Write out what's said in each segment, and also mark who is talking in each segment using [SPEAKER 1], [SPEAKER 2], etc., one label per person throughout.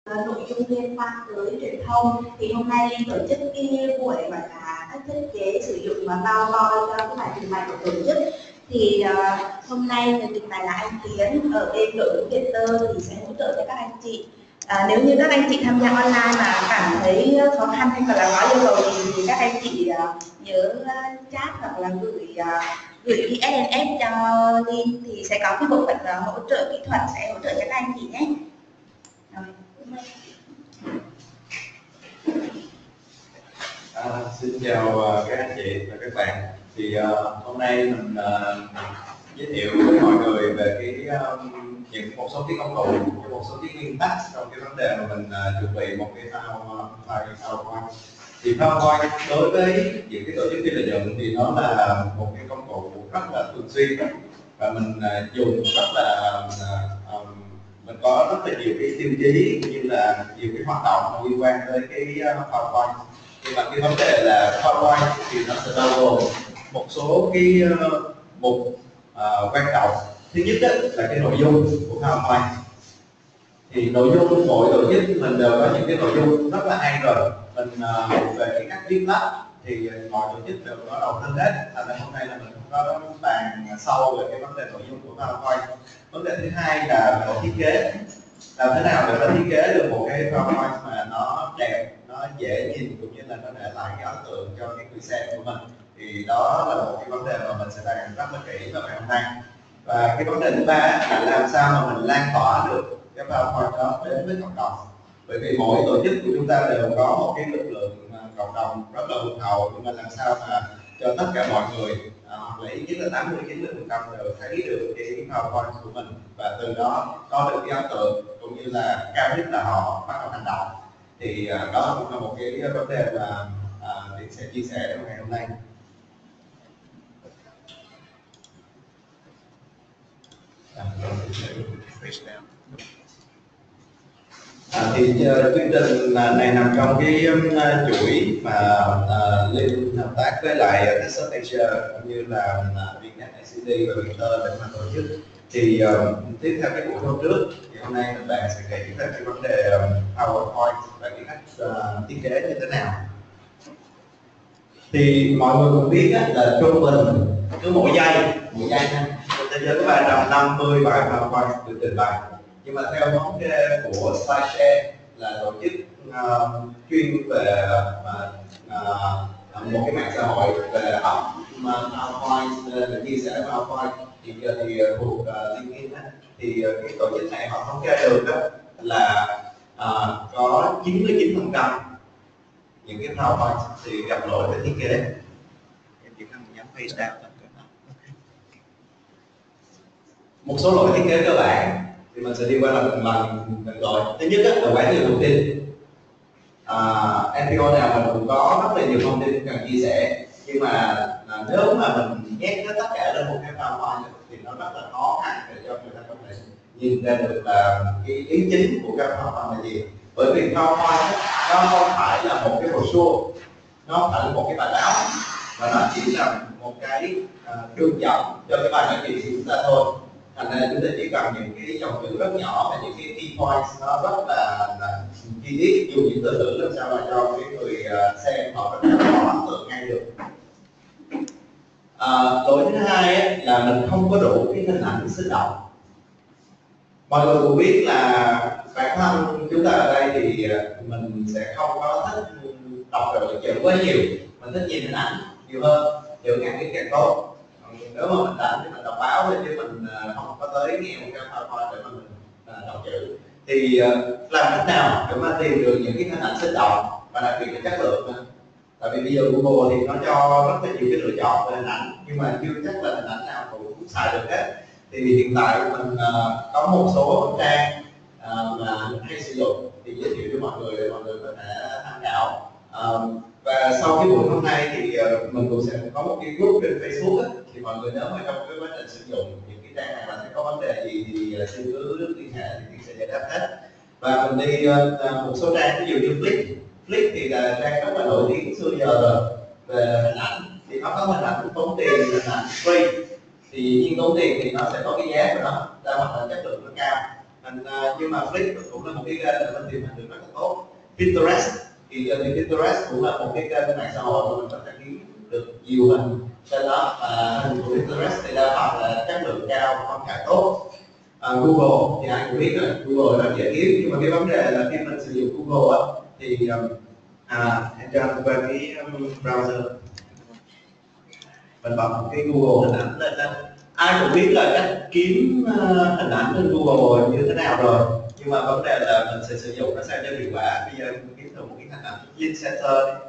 [SPEAKER 1] nội dung liên quan tới truyền thông. Thì hôm nay Linh tổ chức cái buổi gọi là cách thiết kế sử dụng PowerPoint cho cái bài trình bày của tổ chức. Thì hôm nay người trình bày là anh Tiến ở bên đội ngũ Viettel thì sẽ hỗ trợ cho các anh chị. Nếu như các anh chị tham gia online mà cảm thấy khó khăn hay là có yêu cầu gì thì các anh chị nhớ chat hoặc là gửi cái SMS cho Linh, thì sẽ có cái bộ phận hỗ trợ kỹ thuật sẽ hỗ trợ cho các anh chị nhé.
[SPEAKER 2] Xin chào các anh chị và các bạn. Thì hôm nay mình giới thiệu với mọi người về một số cái công cụ, một số cái nguyên tắc trong cái vấn đề mà mình chuẩn bị một cái PowerPoint. Thì PowerPoint đối với những cái tổ chức phi lợi nhuận thì nó là một cái công cụ rất là thường xuyên và mình dùng rất là mình có rất là nhiều cái tiêu chí cũng như là nhiều cái hoạt động liên quan tới cái PowerPoint. Nhưng mà cái vấn đề là PowerPoint thì nó sẽ bao gồm một số cái mục quan trọng. Thứ nhất là cái nội dung của PowerPoint. Thì nội dung của mỗi tổ chức mình đều có những cái nội dung rất là hay rồi. Mình về cái cách viết lách thì mọi tổ chức đều có đầu tư hết. Thành ra hôm nay là mình không có bàn sâu về cái vấn đề nội dung của PowerPoint. Vấn đề thứ hai là về thiết kế. Làm thế nào để nó thiết kế được một cái PowerPoint mà nó đẹp, nó dễ nhìn cũng như là nó để lại cái ấn tượng cho cái người xem của mình. Thì đó là một cái vấn đề mà mình sẽ bàn rất là kỹ vào ngày hôm nay. Và cái vấn đề thứ ba là làm sao mà mình lan tỏa được cái PowerPoint đó đến với cộng đồng. Bởi vì mỗi tổ chức của chúng ta đều có một cái lực lượng cộng đồng rất là hùng hậu, nhưng mà làm sao mà cho tất cả mọi người hoặc là ít nhất là 80-90% đều thấy được cái PowerPoint của mình và từ đó có được cái ấn tượng cũng như là cao nhất là họ bắt đầu hành động. Thì đó cũng là một cái vấn đề mà Tiến sẽ chia sẻ trong ngày hôm nay. Thì chương trình này nằm trong cái chuỗi mà Linh hợp tác với lại Texas Asia cũng như là Vietnet ICT và Viettel để mà tổ chức. Thì tiếp theo cái buổi hôm trước thì hôm nay mình bạn sẽ kể về cái vấn đề PowerPoint và cái cách thiết kế như thế nào. Thì mọi người cũng biết là trung bình cứ mỗi giây trên thế giới có 350 bài PowerPoint được trình bày. Nhưng mà theo thống kê của SlideShare là tổ chức chuyên về một cái mạng xã hội về PowerPoint, để chia sẻ PowerPoint thì giờ thì thuộc LinkedIn thì cái tổ chức này họ thống kê được là có 99% những cái PowerPoint thì gặp lỗi về thiết kế. Em chỉ cần nhấn face down thôi. Một số lỗi thiết kế cơ bản thì mình sẽ đi qua lần từng lỗi. Thứ nhất là quá nhiều thông tin. NPO nào mình cũng có rất là nhiều thông tin cần chia sẻ, nhưng mà nếu mà mình nhét tất cả lên một cái PowerPoint thì nó rất là khó khăn để cho người ta có thể nhìn ra được là cái ý chính của cái PowerPoint là gì. Bởi vì PowerPoint nó không phải là một cái brochure, nó không phải là một cái bài báo, và nó chỉ là một cái đường dẫn cho cái bài nói chuyện của chúng ta thôi. Thành ra chúng ta chỉ cần những cái dòng chữ rất nhỏ và những cái key points nó rất là chi tiết, dùng những từ ngữ làm sao mà cho cái người xem họ có thể có ấn tượng ngay được. Lỗi thứ hai là mình không có đủ cái hình ảnh sinh động. Mọi người cũng biết là bản thân chúng ta ở đây thì mình sẽ không có thích đọc được chữ quá nhiều, mình thích nhìn hình ảnh nhiều hơn, chữ ngắn cái càng tốt. Nếu mà mình rảnh thì mình đọc báo thôi, chứ mình không có tới nghe một cái PowerPoint để mà mình đọc chữ. Thì làm cách nào để mà tìm được những cái hình ảnh sinh động và đặc biệt là chất lượng nữa. Tại vì bây giờ Google thì nó cho rất là nhiều cái lựa chọn về hình ảnh, nhưng mà chưa chắc là hình ảnh nào cũng xài được hết. Thì hiện tại mình có một số trang mà mình hay sử dụng thì giới thiệu cho mọi người để mọi người có thể tham khảo. Và sau cái buổi hôm nay thì mình cũng sẽ có một cái group trên Facebook thì mọi người nếu mà trong cái quá trình sử dụng những cái trang này mà sẽ có vấn đề gì thì xin cứ liên hệ thì sẽ giải đáp hết. Và mình đi một số trang ví dụ như Flick thì là trang rất là nổi tiếng xưa giờ rồi về hình ảnh, thì nó có hình ảnh tốn tiền, hình ảnh free. Thì nhưng tốn tiền thì nó sẽ có cái giá của nó, ra mặt là chất lượng nó cao. Nhưng mà Flip cũng là một cái kênh để mình tìm hình được rất là tốt. Pinterest thì Pinterest cũng là một cái kênh mạng xã hội mà mình có thể kiếm được nhiều hình trên đó, và hình của Pinterest thì đa phần là chất lượng cao và phong cảnh tốt. Google thì ai cũng biết rồi, Google là dễ kiếm, nhưng mà cái vấn đề là khi mình sử dụng Google á thì em cho anh qua cái browser, mình bật cái Google hình ảnh lên đó. Ai cũng biết là cách kiếm hình ảnh trên Google như thế nào rồi, nhưng mà vấn đề là mình sẽ sử dụng nó sao cho hiệu quả. Bây giờ mình kiếm được một cái hình ảnh Zin Center đi.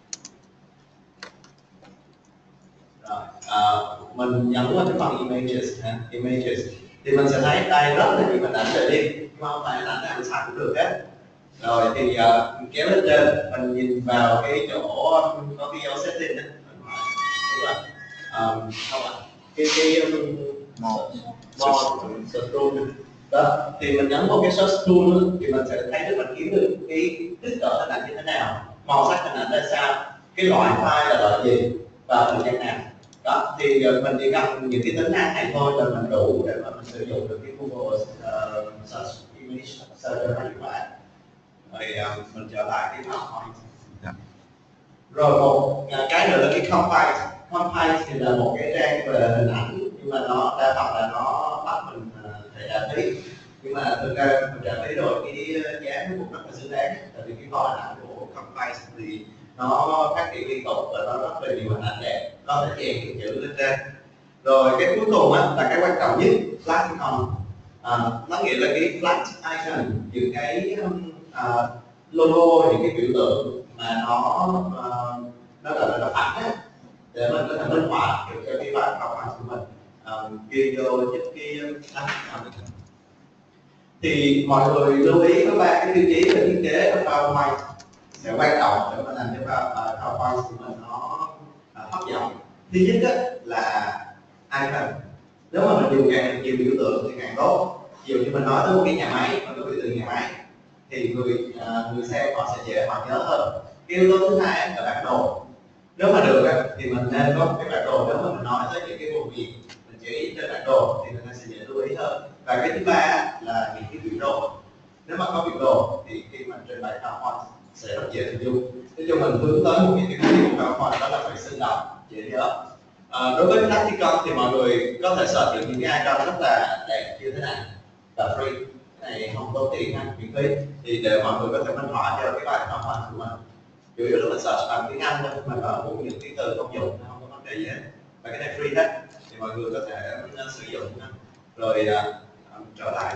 [SPEAKER 2] Rồi, mình nhấn vào cái phần images, images thì mình sẽ thấy đây rất là nhiều hình ảnh để đi, nhưng mà không phải hình ảnh nào mình xài cũng được hết. Rồi thì mình kéo lên trên, mình nhìn vào cái chỗ có cái dấu setting đó, đúng rồi, không ạ, cái search tool đó, thì mình nhấn vào cái search tool thì mình sẽ thấy được, mình kiếm được cái kích cỡ hình ảnh như thế nào, màu sắc hình ảnh ra sao, cái loại file là loại gì và thời gian nào. Đó thì mình chỉ cần những cái tính năng này thôi là mình đủ để mà mình sử dụng được cái Google Search Image Search cho nó hiệu quả. Rồi mình trở lại cái PowerPoint. Rồi một cái nữa là cái Compile. Compile thì là một cái trang về hình ảnh, nhưng mà nó đa phần là nó bắt mình phải trả phí. Nhưng mà thực ra mình trả phí rồi cái giá nó cũng rất là xứng đáng, tại vì cái kho hình ảnh của Compile thì nó phát triển liên tục và nó rất là nhiều hình ảnh đẹp, có thể chèn những chữ lên trên. Rồi cái cuối cùng là cái quan trọng nhất, flag icon. Nó nghĩa là cái flag icon, những cái logo, những cái biểu tượng mà nó gọi là phẳng á, để mình có thể minh họa được cho cái bài học của mình. Ghi vô giúp cái thì mọi người lưu ý có ba cái tiêu chí về thiết kế trong PowerPoint sẽ quan trọng để mà làm cho PowerPoint của mình nó hấp dẫn. Thứ nhất là icon. Nếu mà mình dùng càng nhiều biểu tượng thì càng tốt. Ví dụ như mình nói tới một cái nhà máy, mình có biểu tượng nhà máy thì người xem họ sẽ dễ họ nhớ hơn. Cái yếu tố thứ hai là bản đồ. Nếu mà được thì mình nên có cái bản đồ. Nếu mà mình nói tới những cái vùng miền mình chỉ trên bản đồ thì người ta sẽ dễ lưu ý hơn. Và cái thứ ba là những cái biểu đồ. Nếu mà có biểu đồ thì khi mà trên bài PowerPoint sẽ rất dễ hình dung. Nói chung mình hướng tới một cái tiêu chí của PowerPoint đó là phải sinh động, dễ nhớ. Đối với Practicon thì mọi người có thể search được những cái icon rất là đẹp như thế này và free. Cái này không tốn tiền, miễn phí, thì để mọi người có thể minh họa cho cái bài PowerPoint của mình. Chủ yếu là mình search bằng tiếng Anh thôi, mà có cũng những cái từ công dụng, không có vấn đề gì hết. Và cái này free hết thì mọi người có thể sử dụng. Rồi trở lại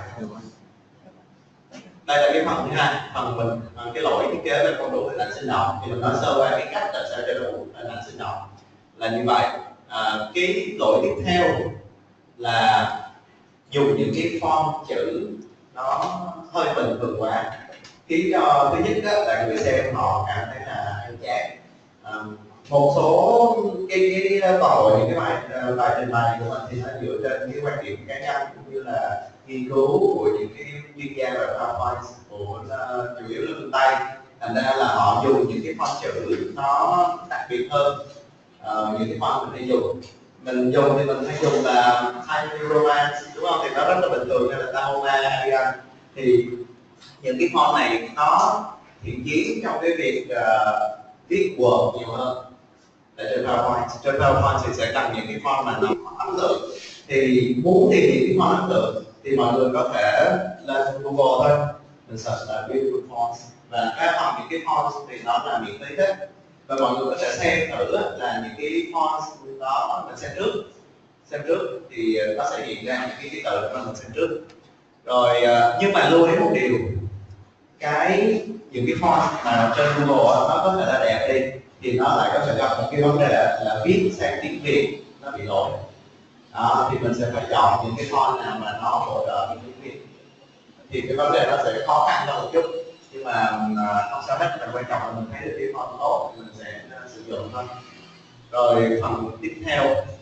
[SPEAKER 2] đây là cái phần thứ hai, phần mình cái lỗi thiết kế về không đủ hình ảnh sinh động, thì mình nói sơ qua cái cách làm sao cho đủ hình ảnh sinh động là như vậy. Cái lỗi tiếp theo là dùng những cái font chữ nó hơi bình thường quá, khiến cho thứ nhất là người xem họ cảm thấy là hơi chán. Một số cái toàn bộ những cái bài trình bày của mình thì nó dựa trên cái quan điểm cá nhân cũng như là nghiên cứu của những cái chuyên gia về PowerPoint của chủ yếu là phương Tây, thành ra là họ dùng những cái font chữ nó đặc biệt hơn. Những cái font mình hay dùng thì mình hay dùng là Times New Roman, đúng không? Thì nó rất là bình thường, như là Tahoma, Arial. Thì những cái font này nó thiện chí trong cái việc viết Word nhiều hơn. Ở trên PowerPoint thì sẽ cần những cái font mà nó ấn tượng. Thì muốn tìm những cái font ấn tượng thì mọi người có thể lên Google thôi, mình search là beautiful fonts, và các phần những cái font thì nó là miễn phí hết, và mọi người có thể xem thử là những cái font đó mình xem trước thì nó sẽ hiện ra những cái từ mà mình xem trước. Rồi nhưng mà lưu ý một điều, những cái font mà trên Google nó có thể là đẹp đi thì nó lại có thể gặp một cái vấn đề là viết sang tiếng Việt nó bị lỗi. Đó, thì mình sẽ phải chọn những cái font nào mà nó hỗ trợ tiếng Việt, thì cái vấn đề nó sẽ khó khăn hơn một chút, nhưng mà không sao hết. Quan trọng là mình thấy được cái font tốt thì mình sẽ sử dụng thôi. Rồi phần tiếp theo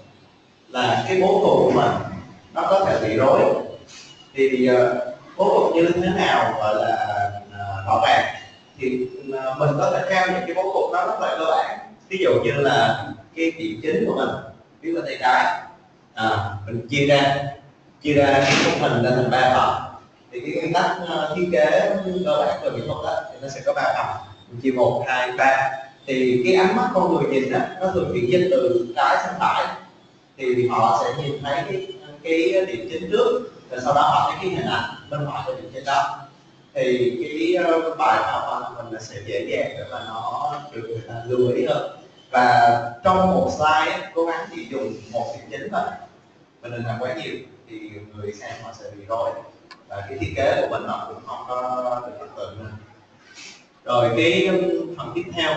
[SPEAKER 2] là cái bố cục của mình nó có thể bị rối. Thì bố cục như thế nào gọi là rõ ràng, thì mình có thể theo những cái bố cục nó rất là cơ bản. Ví dụ như là cái điểm chính của mình viết bên tay trái, mình chia ra cái khung hình ra thành 3 phần. Thì cái nguyên tắc thiết kế cơ bản về mỹ thuật đó thì nó sẽ có 3 phần, chia 1, 2, 3. Thì cái ánh mắt con người nhìn á, nó thường chuyển dịch từ trái sang phải, thì họ sẽ nhìn thấy cái điểm chính trước, rồi sau đó họ thấy cái hình ảnh bên phải của điểm chính đó. Thì cái bài PowerPoint của mình là sẽ dễ dàng để mà nó được người ta lưu ý hơn. Và trong một slide ấy, cố gắng chỉ dùng một điểm chính thôi, mình đừng làm quá nhiều thì người xem họ sẽ bị rối, và cái thiết kế của mình nó cũng không có được trật tự nữa. Rồi cái phần tiếp theo,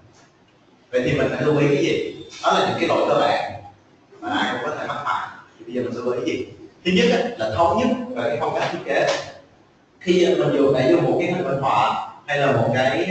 [SPEAKER 2] vậy thì mình phải lưu ý cái gì? Đó là những cái lỗi cơ bản mà ai cũng có thể mắc phải. Thì bây giờ mình lưu ý cái gì? Thứ nhất là thống nhất về cái phong cách thiết kế. Khi mình dùng một cái hình minh họa hay là một cái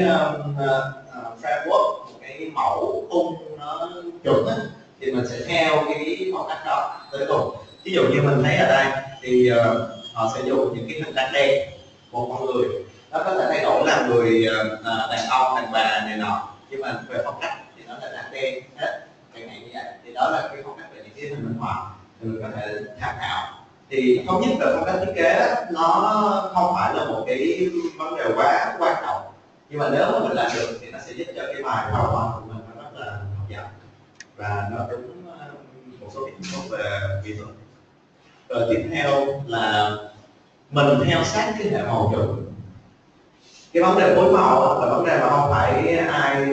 [SPEAKER 2] framework, một cái mẫu khung nó chuẩn á, thì mình sẽ theo cái phong cách đó tới cùng. Ví dụ như mình thấy ở đây thì họ sẽ dùng những cái hình đan đen một con người, nó có thể thay đổi là người đàn ông, đàn bà này nọ, nhưng mà về phong cách thì nó là đan đen hết, chẳng hạn như vậy. Thì đó là cái phong cách về những cái hình minh họa thì mình có thể tham khảo. Thì thống nhất về phong cách thiết kế nó không phải là một cái vấn đề quá quan trọng, nhưng mà nếu mà mình làm được thì nó sẽ giúp cho cái bài PowerPoint của mình nó rất là hấp dẫn và nó đúng một số kiến thức về kỹ thuật. Rồi tiếp theo là mình theo sát cái hệ màu chuẩn. Cái vấn đề phối màu là vấn đề mà không phải ai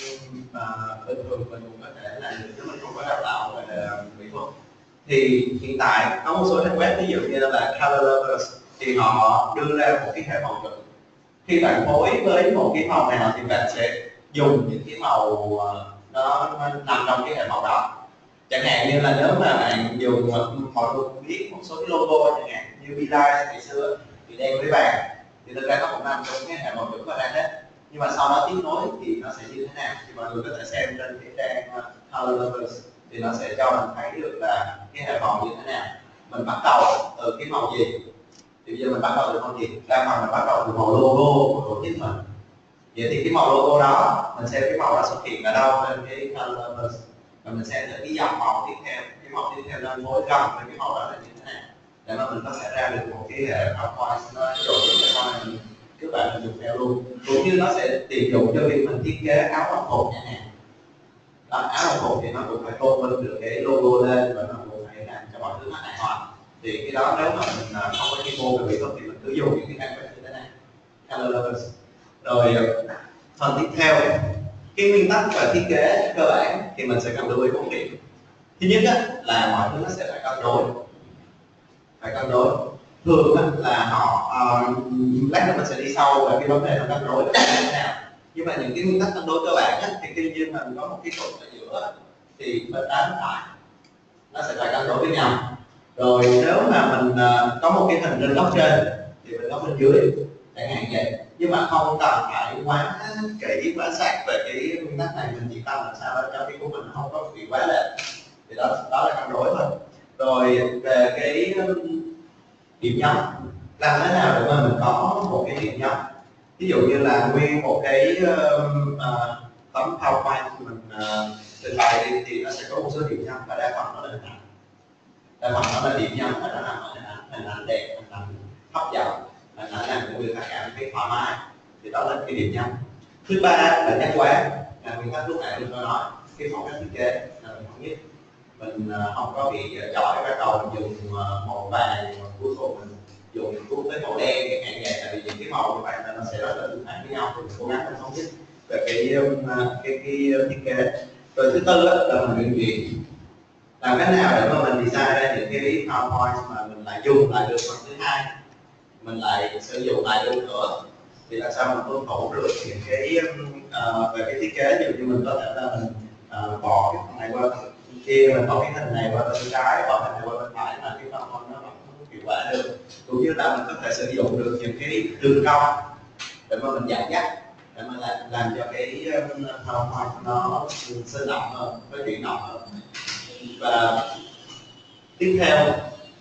[SPEAKER 2] bình thường mình cũng có thể làm được nếu mình không có đào tạo về mỹ thuật. Thì hiện tại có một số trang web ví dụ như là Color Lovers thì họ đưa ra một cái hệ màu chuẩn. Khi bạn phối với một cái màu nào thì bạn sẽ dùng những cái màu nó nằm trong cái hệ màu đó. Chẳng hạn như là nếu mà bạn dùng mọi người cũng biết một số cái logo chẳng hạn như Beeline ngày xưa thì đen với vàng, thì thực ra nó cũng nằm trong cái hệ màu chuẩn của ra hết. Nhưng mà sau đó tiếp nối thì nó sẽ như thế nào thì mọi người có thể xem trên cái trang Color Lovers, thì nó sẽ cho mình thấy được là cái hệ màu như thế nào. Mình bắt đầu từ cái màu gì, thì bây giờ mình bắt đầu từ màu gì? Đa phần mình bắt đầu từ màu logo của tổ chức mình. Vậy thì cái màu logo đó mình xem cái màu đó xuất hiện ở đâu trên cái Color Lovers, và mình xem thử cái dòng màu tiếp theo, cái màu tiếp theo nó phối gần với cái màu đó là như thế nào, để mà mình có thể ra được một cái hệ PowerPoint nó chuẩn để sau này mình các bạn mình dùng theo luôn. Cũng như nó sẽ tiện dụng cho việc mình thiết kế áo đồng phục chẳng hạn. Áo đồng phục thì nó cũng phải tôn vinh được cái logo lên và nó cũng phải làm cho mọi thứ nó hài hòa. Thì cái đó nếu mà mình không có chuyên môn về mỹ thuật thì mình cứ dùng những cái trang web như thế này, Color Lovers. Rồi phần tiếp theo, cái nguyên tắc về thiết kế cơ bản thì mình sẽ cần lưu ý 4 điểm. Thứ nhất là mọi thứ nó sẽ phải cân đối, phải cân đối. Thường là họ lát nữa mình sẽ đi sâu về cái vấn đề cân đối như thế nào. Nhưng mà những cái nguyên tắc cân đối cơ bản thì khi nhiên mình có một cái trục ở giữa thì bên trái bên phải nó sẽ phải cân đối với nhau. Rồi nếu mà mình có một cái hình trên góc trên thì mình góc bên dưới chẳng hạn vậy, nhưng mà không cần phải quá kỹ quá sát về cái nguyên tắc này, mình chỉ cần làm sao cho cái của mình không có bị quá lệch, thì đó là cân đối thôi. Rồi về cái điểm nhấn, làm thế nào để mà mình có một cái điểm nhấn, ví dụ như là nguyên một cái tấm PowerPoint mình trình bày đi thì nó sẽ có một số điểm nhấn và đa phần nó là hình ảnh, đa phần nó là điểm nhấn và nó nằm ở hình ảnh đẹp, hình ảnh hấp dẫn, hình ảnh làm cho người ta cảm thấy thoải mái, thì đó là cái điểm nhấn. Thứ ba là nhất quán, là nguyên tắc lúc nãy mình có nói, cái phong cách thiết kế là mình thống nhất, mình không có bị chọi bắt đầu mình dùng màu vàng mà cuối cùng mình dùng cuốn tới màu đen cái hạn vậy, tại vì những cái màu như vậy nó sẽ rất là tương phản với nhau, thì mình cố gắng mình thống nhất về cái thiết kế. Rồi thứ tư là mình luyện chuyển, làm cách nào để mà mình design ra những cái PowerPoint mà mình lại dùng lại được phần thứ hai, mình lại sử dụng lại được nữa, thì làm sao mình tuân thủ được những cái về cái thiết kế. Ví dụ như mình có thể là mình bỏ cái phần này qua phần kia, mình bỏ cái hình này qua bên trái, bỏ hình này qua bên phải, mà cái PowerPoint nó vẫn hiệu quả được. Cũng như là mình có thể sử dụng được những cái đường cong để mà mình dẫn dắt, để mà làm cho cái PowerPoint nó sinh động hơn, nó chuyển động hơn. Và tiếp theo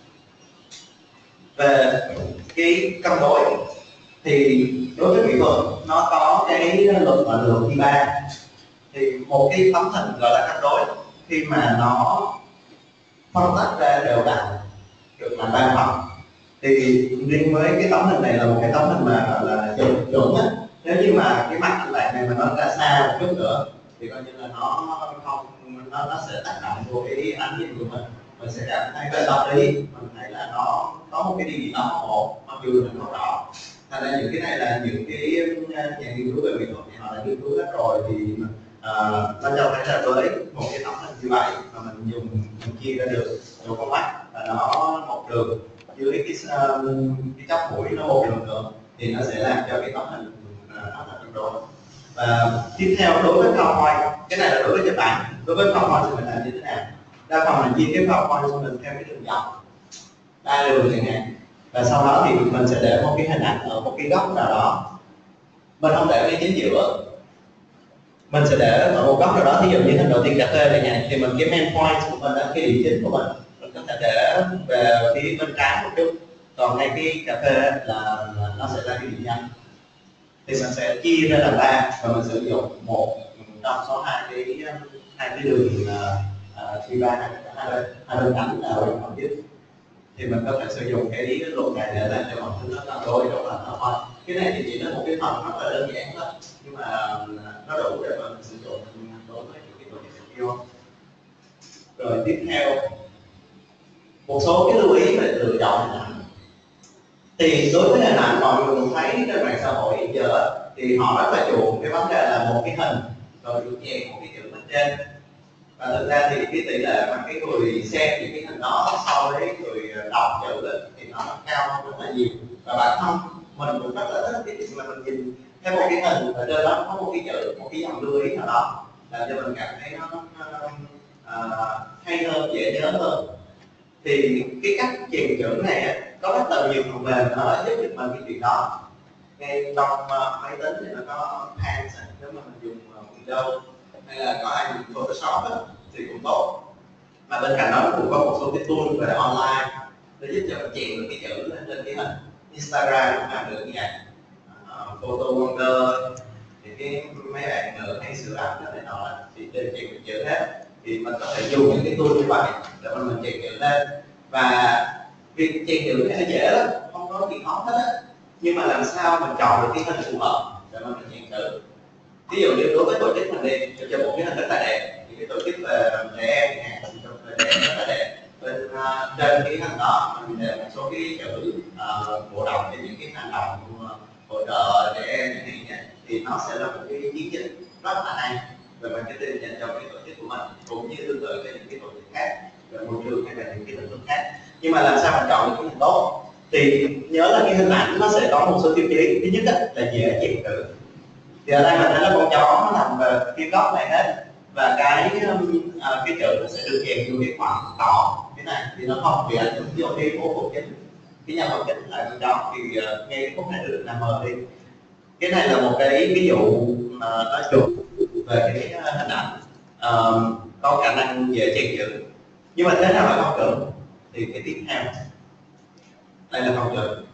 [SPEAKER 2] về cái cân đối thì đối với mỹ thuật nó có cái luật gọi là luật T3. Thì một cái tấm hình gọi là cân đối khi mà nó phân tách ra đều đặn được làm ba phần, Thì riêng với cái tấm hình này là một cái tấm hình mà gọi là chuẩn á, nếu như mà cái mặt bạn này mà nó ra xa một chút nữa thì coi như là nó không, nó sẽ tác động vô cái ánh nhìn của mình sẽ cảm thấy cái tâm lý mình thấy là nó có một cái điều gì đó ổn mặc dù mình không rõ. Thành ra những cái này là những cái nhà nghiên cứu về mỹ thuật thì họ đã nghiên cứu hết rồi, thì nó cho thấy là với một cái tấm hình như vậy mà mình dùng mình chia ra được một con mắt và nó một đường dưới cái chóp mũi nó một đường nữa thì nó sẽ làm cho cái tấm hình nó là tương đối. Và tiếp theo đối với PowerPoint, cái này là đối với Nhật Bản, đối với PowerPoint thì mình làm như thế nào? Đa phần mình chia cái PowerPoint cho mình theo cái đường dọc đa đường chẳng hạn, và sau đó thì mình sẽ để một cái hình ảnh ở một cái góc nào đó, mình không để ngay chính giữa, mình sẽ để ở một góc nào đó. Ví dụ như hình đầu tiên cà phê chẳng hạn thì mình cái main point của mình là cái điểm chính của mình có thể để về phía bên trái một chút, còn ngay cái cà phê là nó sẽ là cái điểm nhấn. Thì mình sẽ chia ra làm ba và mình sử dụng một trong số hai cái đường chia ba hai bên cạnh là bên còn nhất. Thì mình có thể sử dụng cái luật này để làm cho mọi thứ nó cân đối trong hình thôi. Cái này thì chỉ là một cái phần rất là đơn giản thôi, nhưng mà nó đủ để mình sử dụng đối với những cái tổ chức video. Rồi tiếp theo một số cái lưu ý về lựa chọn hình ảnh. Thì đối với hình ảnh mọi người cũng thấy trên mạng xã hội hiện giờ thì họ rất là chuộng cái vấn đề là một cái hình rồi được chèn một cái chữ bên trên. Và thực ra thì cái tỷ lệ mà cái người xem những cái hình đó so với người đọc chữ thì nó cao hơn rất là nhiều. Và bản thân mình cũng rất là thích cái chuyện là mình nhìn theo một cái hình và trên đó có một cái chữ, một cái dòng lưu ý nào đó làm cho mình cảm thấy nó hay hơn, dễ nhớ hơn. Thì cái cách chèn chữ này có rất là nhiều phần mềm nó giúp được mình cái chuyện đó. Ngay trong máy tính thì nó có Paint, nếu mà mình dùng Windows hay là có ai dùng Photoshop thì cũng tốt. Mà bên cạnh đó nó cũng có một số cái tool về online để giúp cho mình chèn được cái chữ lên trên cái hình. Instagram cũng làm được như vậy, Photo Wonder thì cái mấy bạn nữ hay sửa ảnh này nọ thì đều chèn được chữ hết. Thì mình có thể dùng những cái tool như vậy để mình chèn chữ lên. Và việc chèn chữ này nó dễ lắm, không có gì khó hết á. Nhưng mà làm sao mình chọn được cái hình phù hợp để mà mình chèn chữ. Ví dụ như đối với tổ chức mình đi, cho một cái hình rất là đẹp, thì cái tổ chức về trẻ em nhà về trẻ em rất là đẹp. Bên trên cái hình đó mình để một số cái chữ cổ động cho những cái hành động hỗ trợ trẻ em thì nó sẽ là một cái chiến dịch rất là hay về marketing dành cho cái tổ chức của mình, cũng như tương tự với những cái tổ chức khác về môi trường hay là những cái lĩnh vực khác. Nhưng mà làm sao mình chọn được cái hình tốt? Thì nhớ là cái hình ảnh nó sẽ có một số tiêu chí. Thứ nhất là dễ chèn chữ. Thì ở đây mình thấy là con chó nó nằm về cái góc này hết, và cái chữ nó sẽ được chèn vô cái khoảng đỏ cái này thì nó không bị ảnh hưởng vô cái bố cục chính. Cái nhân vật chính là con chó thì ngay cái khúc này được nằm mờ đi. Cái này là một cái ví dụ mà nói chung về cái hình ảnh có khả năng dễ chèn chữ. Nhưng mà thế nào là không được? Thì cái tiếp theo đây là không được.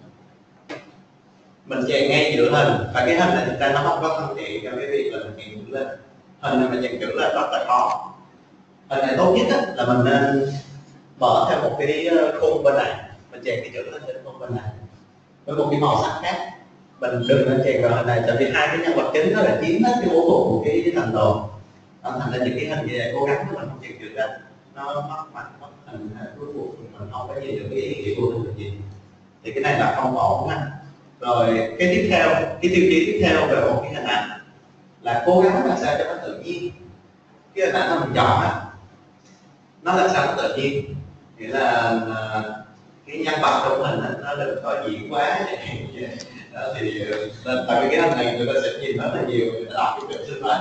[SPEAKER 2] Mình chèn ngay giữa hình, và cái hình này thực ra nó không có thân thiện cho cái việc là mình chèn chữ lên. Hình này mình chèn chữ lên rất là khó. Hình này tốt nhất là mình nên mở theo một cái khung bên này, mình chèn cái chữ lên trên khung bên này với một cái màu sắc khác. Mình đừng nên chèn vào hình này, tại vì hai cái nhân vật chính nó là chiếm hết cái bố cục của cái thành đồ. Thành ra những cái hình như này cố gắng mình không chèn chữ lên, nó mất mặt, mất hình, cuối cùng mình không có nhìn được cái ý nghĩa của hình được gì. Thì cái này là không ổn ha. Rồi cái tiếp theo, cái tiêu chí tiếp theo về một cái hình ảnh là cố gắng làm sao cho nó tự nhiên. Cái hình ảnh mà mình chọn á, nó làm sao nó tự nhiên, nghĩa là cái nhân vật trong hình á, nó đừng có diễn quá đó. Thì tại vì cái hình này người ta sẽ nhìn rất là nhiều, người ta đọc cái chuyện xưa lắm,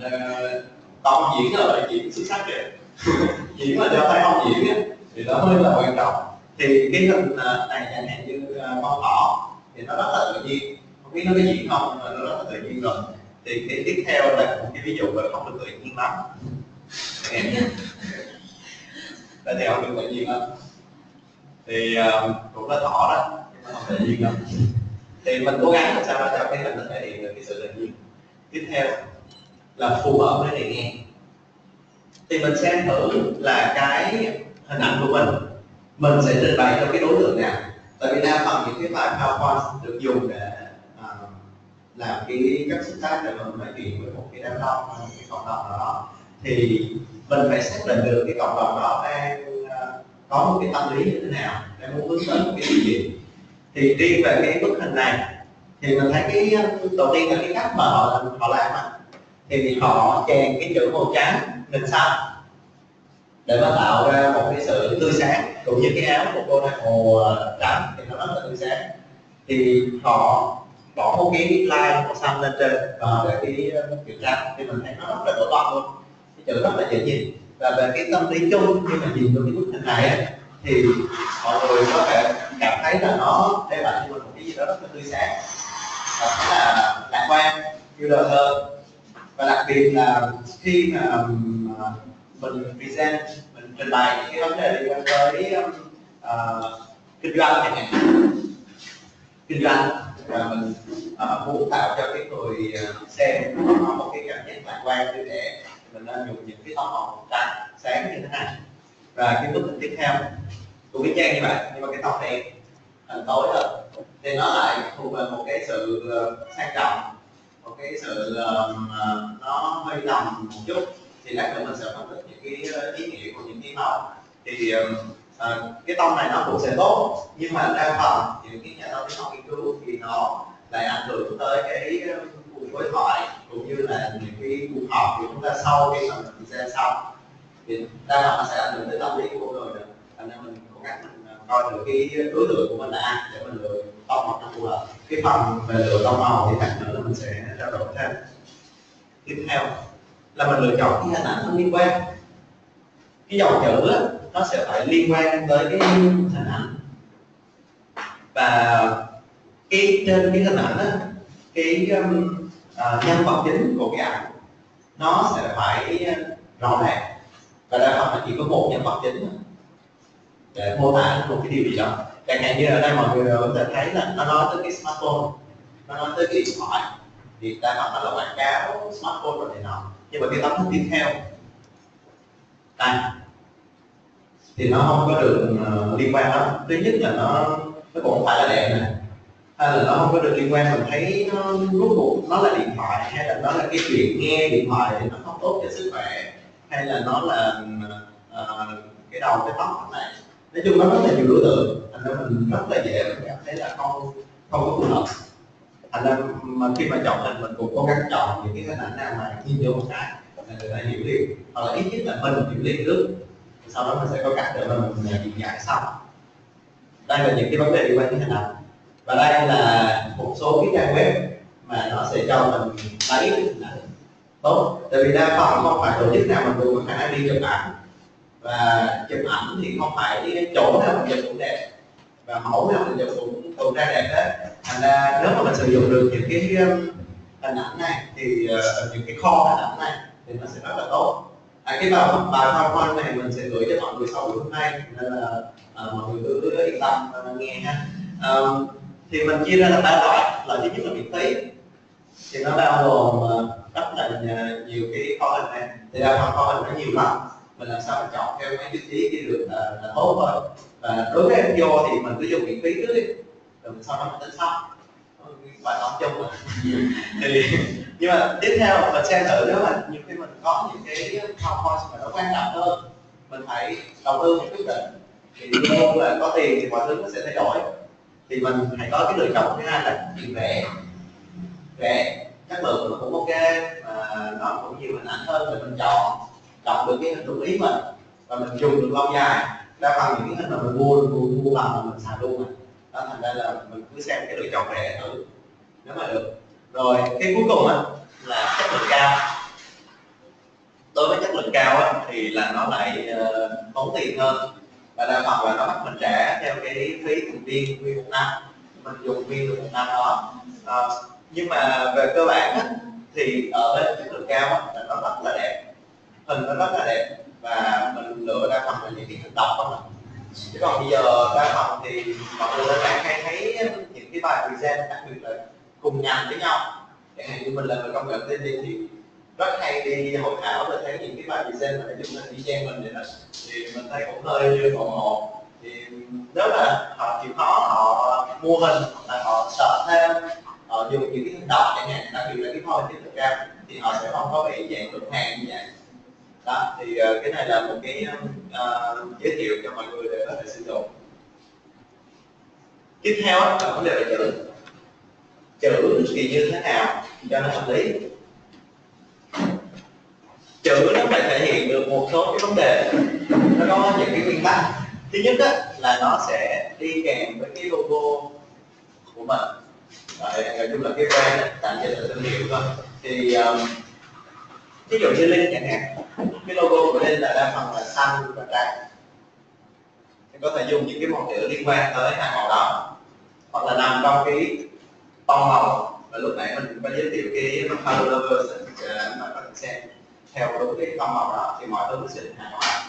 [SPEAKER 2] con diễn là diễn xuất sắc kìa diễn mà cho thấy không diễn á thì nó mới là quan trọng. Thì cái hình này chẳng hạn như con thỏ thì nó rất là tự nhiên, không biết nó có diễn không nhưng mà nó rất là tự nhiên rồi. Thì cái tiếp theo là một cái ví dụ về không được tự nhiên lắm em nhé. Tại thì không được tự nhiên lắm thì cũng là thỏ đó nhưng mà không tự nhiên lắm. Thì mình cố gắng làm sao để cho cái hình nó thể hiện được cái sự tự nhiên. Tiếp theo là phù hợp với người nghe. Thì mình xem thử là cái hình ảnh của mình sẽ trình bày cho cái đối tượng nào. Tại vì đa phần những cái bài PowerPoint được dùng để làm cái cách xúc tác để mình nói chuyện với một cái đám đông hay một cái cộng đồng nào đó, thì mình phải xác định được cái cộng đồng đó đang có một cái tâm lý như thế nào, đang muốn hướng tới một cái gì. Thì riêng về cái bức hình này thì mình thấy cái đầu tiên là cái cách mà họ làm á, thì họ chèn cái chữ màu trắng lên xanh để mà tạo ra một cái sự tươi sáng, cũng như cái áo của cô này màu trắng thì nó rất là tươi sáng. Thì họ bỏ một cái line màu xanh lên trên và để cái chữ trắng thì mình thấy nó rất là nổi bật luôn, cái chữ rất là dễ nhìn. Và về cái tâm lý chung khi mà nhìn vào cái bức hình này ấy, thì mọi người có thể cảm thấy là nó đem lại cho mình một cái gì đó rất là tươi sáng và rất là lạc quan, yêu đời hơn. Và đặc biệt là khi mà mình present, mình trình bày những cái vấn đề liên quan tới kinh doanh chẳng hạn, kinh doanh, và mình muốn tạo cho cái người xem có một cái cảm giác lạc quan vui vẻ, mình nên dùng những cái tông màu trắng sáng như thế này. Và cái bức hình tiếp theo của cái trang như vậy, nhưng mà cái tông đen tối hơn thì nó lại thuộc về một cái sự sang trọng, một cái sự nó hơi nồng một chút. Thì lát nữa mình sẽ phân tích những cái ý nghĩa của những cái màu. Thì cái tông này nó cũng sẽ tốt, nhưng mà đa phần những cái nhà tâm lý học nghiên cứu thì nó lại ảnh hưởng tới cái cuộc đối thoại cũng như là những cái cuộc họp của chúng ta sau khi mà mình xem xong, thì đa phần nó sẽ ảnh hưởng tới tâm lý của người nữa. Thành ra mình cố gắng mình coi được cái đối tượng của mình là ai để mình lựa tông màu cho phù hợp. Cái phần về lựa tông màu thì lát nữa là mình sẽ trao đổi thêm. Tiếp theo là mình lựa chọn cái hình ảnh nó liên quan. Cái dòng chữ á, nó sẽ phải liên quan tới cái hình ảnh, và cái trên cái hình ảnh á, cái nhân vật chính của cái ảnh nó sẽ phải rõ ràng, và đa phần là chỉ có một nhân vật chính để mô tả một cái điều gì đó. Chẳng hạn như ở đây mọi người có thể thấy là nó nói tới cái smartphone, nó nói tới cái điện thoại, thì đa phần nó là quảng cáo smartphone rồi này nọ. Nhưng mà cái tấm hình tiếp theo đây thì nó không có được liên quan lắm. Thứ nhất là nó cũng không phải là đèn này, hay là nó không có được liên quan. Mình thấy nó rốt cuộc nó là điện thoại, hay là nó là cái chuyện nghe điện thoại thì nó không tốt cho sức khỏe, hay là nó là cái đầu cái tóc này. Nói chung nó rất là nhiều đối tượng, thành ra mình rất là dễ mình cảm thấy là không có phù hợp. Thành ra mà khi mà chọn hình mình cũng cố gắng chọn những cái hình ảnh nào mà nhìn vô một cái là người ta hiểu liền, hoặc là ít nhất là mình hiểu liền trước, sau đó mình sẽ có cách để mà mình diễn giải sau. Đây là những cái vấn đề liên quan đến hình ảnh, và đây là một số cái trang web mà nó sẽ cho mình lấy hình ảnh tốt. Tại vì đa phần không phải tổ chức nào mình cũng có khả năng đi chụp ảnh, và chụp ảnh thì không phải chỗ nào mình chụp cũng đẹp, và mẫu nào mình chụp cũng ra đẹp hết. Thành ra nếu mà mình sử dụng được những cái hình ảnh này thì những cái kho hình ảnh này thì nó sẽ rất là tốt. Cái bài PowerPoint này mình sẽ gửi cho mọi người sau buổi hôm nay, nên là mọi người cứ yên tâm nghe ha. Thì mình chia ra là 3 loại. Loại thứ nhất là miễn phí, thì nó bao gồm rất là nhiều cái kho hình này. Thì đa phần kho hình nó nhiều lắm, mình làm sao mình chọn theo cái tiêu chí thì được là tốt thôi. Và đối với vô thì mình cứ dùng miễn phí trước đi, rồi mình sau đó mình tính sau. Bài toán chung mà. Thì nhưng mà tiếp theo mình xem thử, nếu mà nhiều khi mình có những cái PowerPoint mà nó quan trọng hơn, mình phải đầu tư một quyết định, thì luôn là có tiền thì mọi thứ nó sẽ thay đổi. Thì mình hãy có cái lựa chọn thứ hai là chuyện rẻ, chất lượng nó cũng ok, mà nó cũng nhiều hình ảnh hơn, để mình chọn được cái hình đúng ý mình và mình dùng được lâu dài. Đa phần những cái hình mà mình mua bằng mà mình xài luôn mà. Đó, thành ra là mình cứ xem cái lựa chọn rẻ thử nếu mà được. Rồi cái cuối cùng á là chất lượng cao. Đối với chất lượng cao á thì là nó lại tốn tiền hơn, và đa phần là nó bắt mình trả theo cái phí thành viên nguyên một năm, mình dùng nguyên được một năm đó. Nhưng mà về cơ bản á, thì ở bên chất lượng cao á, là nó rất là đẹp, hình nó rất là đẹp, và mình lựa đa phần là những cái hình độc không ạ. Chứ còn bây giờ đa phần thì mọi người đang hay thấy những cái bài present, đặc biệt là cùng ngành với nhau. Chẳng hạn như mình là người công nghệ tin thì rất hay đi hội thảo và thấy những cái bài present mà dùng hình y chang mình vậy đó, thì mình thấy cũng hơi ngộ ngộ.
[SPEAKER 3] Thì nếu mà họ chịu khó họ mua hình hoặc là họ sợ thêm, họ dùng những cái hình đọc chẳng hạn, đặc biệt là cái font trên Instagram thì họ sẽ không có bị dạng cửa hàng như vậy. Đó thì cái này là một cái giới thiệu cho mọi người để có thể sử dụng. Tiếp theo là vấn đề về chữ thì như thế nào cho nó hợp lý. Chữ nó phải thể hiện được một số cái vấn đề, nó có những cái nguyên tắc. Thứ nhất đó, là nó sẽ đi kèm với cái logo của mình. Nói chung là cái brand tạm dịch là thương hiệu thôi. Thì ví dụ như Linh chẳng hạn, cái logo của Linh là đa phần là xanh và trắng, thì có thể dùng những cái màu chữ liên quan tới hai màu đó, hoặc là nằm trong cái tông màu. Và lúc nãy mình có giới thiệu cái color lovers mà các bạn xem theo đúng cái tông màu đó thì mọi thứ sẽ được hài hòa.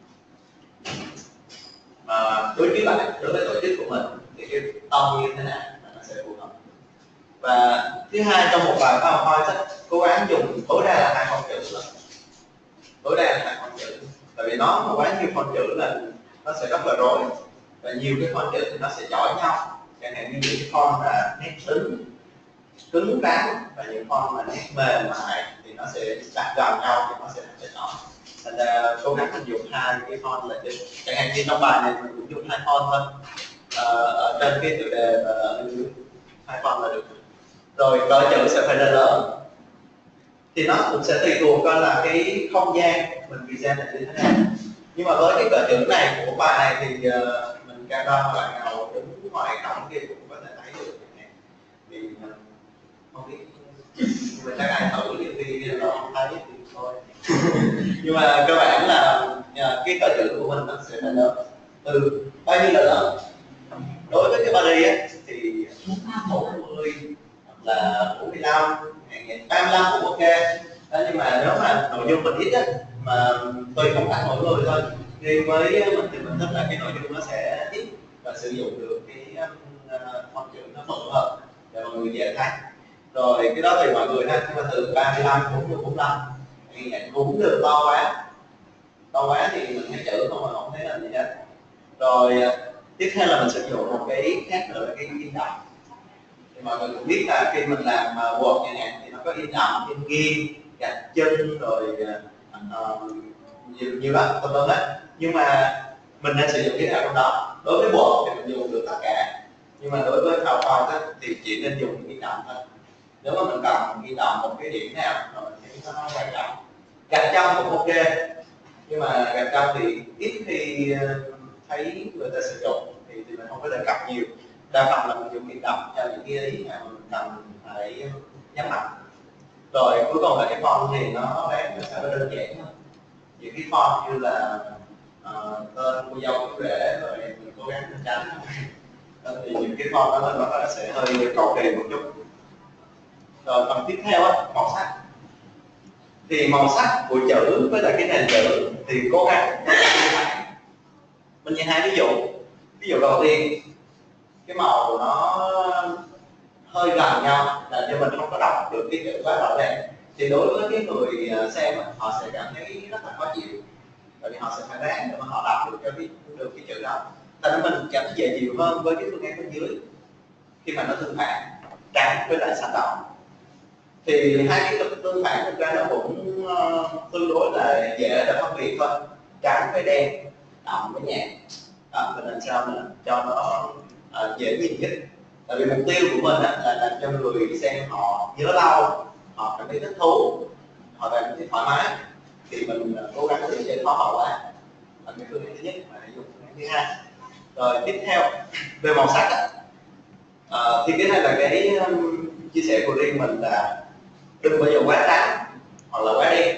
[SPEAKER 3] Đối với lại đối với tổ chức của mình thì cái tông như thế nào nó sẽ phù hợp. Và thứ hai, trong một bài PowerPoint cố gắng dùng tối đa là 2 font chữ thôi, tối đa là 2 font chữ, tại vì nó mà quá nhiều font chữ là nó sẽ rất là rối, và nhiều cái font chữ thì nó sẽ chọi nhau. Chẳng hạn như những cái font là nét cứng rắn và những font mà nét mềm mại thì nó sẽ đặt gần nhau thì nó sẽ thành chọi. Thành ra cố gắng mình dùng 2 cái font là chính. Chẳng hạn như trong bài này mình cũng dùng 2 font thôi, ở trên cái tựa đề và ở dưới 2 font là được. Rồi cỡ chữ sẽ phải lên lớn, thì nó cũng sẽ tùy thuộc coi là cái không gian mình present là như thế nào. Nhưng mà với cái cỡ chữ này của bài này thì mình camera bạn nào đứng ngoài cổng kia cũng có thể thấy được. Thì không biết mình chắc ai thử thì nó không thấy thì thôi. Nhưng mà cơ bản là cái cỡ chữ của mình nó sẽ phải lớn. Từ bao nhiêu là lớn? Đối với cái body ấy, thì 40 hoặc là 45, 35 cũng ok. Đó, nhưng mà nếu mà nội dung mình ít á, mà tùy phong cách mỗi người thôi. Riêng với mình thì mình thích là cái nội dung nó sẽ ít và sử dụng được cái font chữ nó phù hợp để mọi người dễ thấy. Rồi cái đó tùy mọi người ha, nhưng mà từ 35, 40, 45 thì cũng được. To quá thì mình thấy chữ không mà không thấy là gì hết. Rồi tiếp theo là mình sử dụng một cái khác nữa là cái in đậm. Thì mọi người cũng biết là khi mình làm Word chẳng hạn thì nó có in đậm, in nghiêng, gạch chân rồi nhiều lắm tùm lum hết. Nhưng mà mình nên sử dụng cái nào trong đó. Đối với Word thì mình dùng được tất cả, nhưng mà đối với PowerPoint thì chỉ nên dùng in đậm thôi. Nếu mà mình cần in đậm một cái điểm nào mà mình thấy nó quan trọng, gạch chân cũng ok, nhưng mà gạch chân thì ít khi thấy người ta sử dụng thì mình không có đề cập nhiều. Đa phần là mình dùng in đậm cho những cái ý mà mình cần phải nhấn mạnh. Rồi cuối cùng là cái font thì nó đáng nó sẽ đơn giản hơn. Những cái font như là tên cô dâu chú rể rồi mình cố gắng tránh. Thì những cái font đó nó sẽ hơi cầu kỳ một chút. Rồi phần tiếp theo á, màu sắc. Thì màu sắc của chữ với lại cái nền chữ thì cố gắng mình nhìn hai ví dụ. Ví dụ đầu tiên, cái màu nó hơi gần nhau làm cho mình không có đọc được cái chữ quá rõ ràng, thì đối với cái người xem họ sẽ cảm thấy rất là khó chịu, tại vì họ sẽ phải ráng để mà họ đọc được cái chữ đó. Thành ra mình cảm thấy dễ chịu hơn với cái phương án bên dưới khi mà nó tương phản trắng với lại xanh đậm. Thì hai cái tương phản thực ra nó cũng tương đối là dễ để phân biệt thôi, trắng với đen, đậm với nhạt. Mình làm sao mà cho nó dễ nhìn nhất. Tại vì mục tiêu của mình là làm cho người xem họ nhớ lâu, họ cảm thấy thích thú, họ cảm thấy thoải mái, thì mình cố gắng để cho khó hậu quá. Là cái phương án thứ nhất và dùng phương án thứ hai. Rồi tiếp theo về màu sắc thì cái này là cái chia sẻ của riêng mình là đừng bao giờ quá trắng hoặc là quá đen.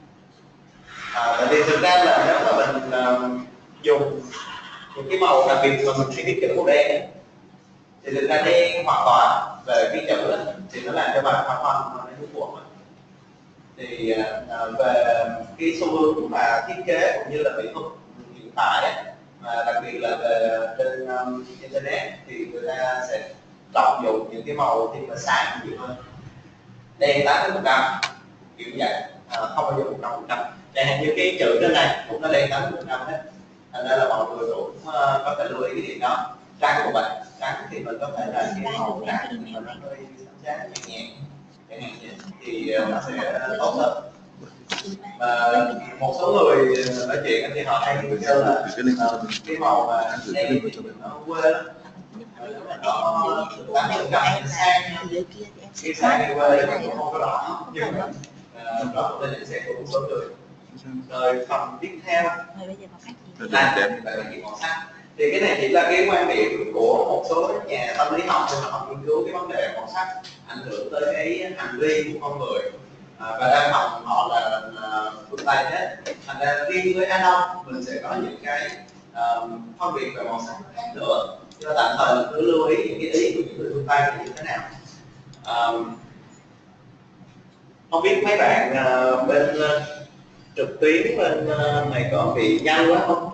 [SPEAKER 3] Tại vì thực ra là nếu mà mình dùng những cái màu đặc biệt mà mình hay biết chữ màu đen thì thực ra đen hoàn toàn về cái chữ đó, thì nó làm cho bài hoàn toàn nó hướng buồn. Thì về cái xu hướng mà thiết kế cũng như là mỹ thuật hiện tại mà đặc biệt là về trên internet thì người ta sẽ trọng dụng những cái màu thì nó sáng nhiều hơn, đen 80% kiểu vậy, không bao giờ 100%. Chẳng hạn như cái chữ trên này cũng là đen 80% hết. thành ra là mọi người cũng có thể lưu ý cái điểm đó. Trắng của bạn, trắng thì mình có thể là cái màu trắng mà nó hơi sáng nhẹ nhẹ chẳng hạn vậy, thì nó sẽ tốt hơn. Và một số người nói chuyện thì họ hay kêu là cái màu mà đen thì nó quê lắm, nó 80% sang, cái sang đi quê thì cũng không có đỏ, nhưng mà đó là nhận xét của một số người. Rồi phần tiếp theo là về cái màu sắc, thì cái này chỉ là cái quan điểm của một số nhà tâm lý học khi mà họ nghiên cứu cái vấn đề màu sắc ảnh hưởng tới cái hành vi của con người, và đa phần họ là phương Tây hết, thành ra riêng với Á Đông mình sẽ có những cái phân biệt về màu sắc khác nữa, nhưng mà tạm thời mình cứ lưu ý những cái ý của những người phương Tây như thế nào. Không biết mấy bạn bên trực tuyến bên này có bị nhanh quá không?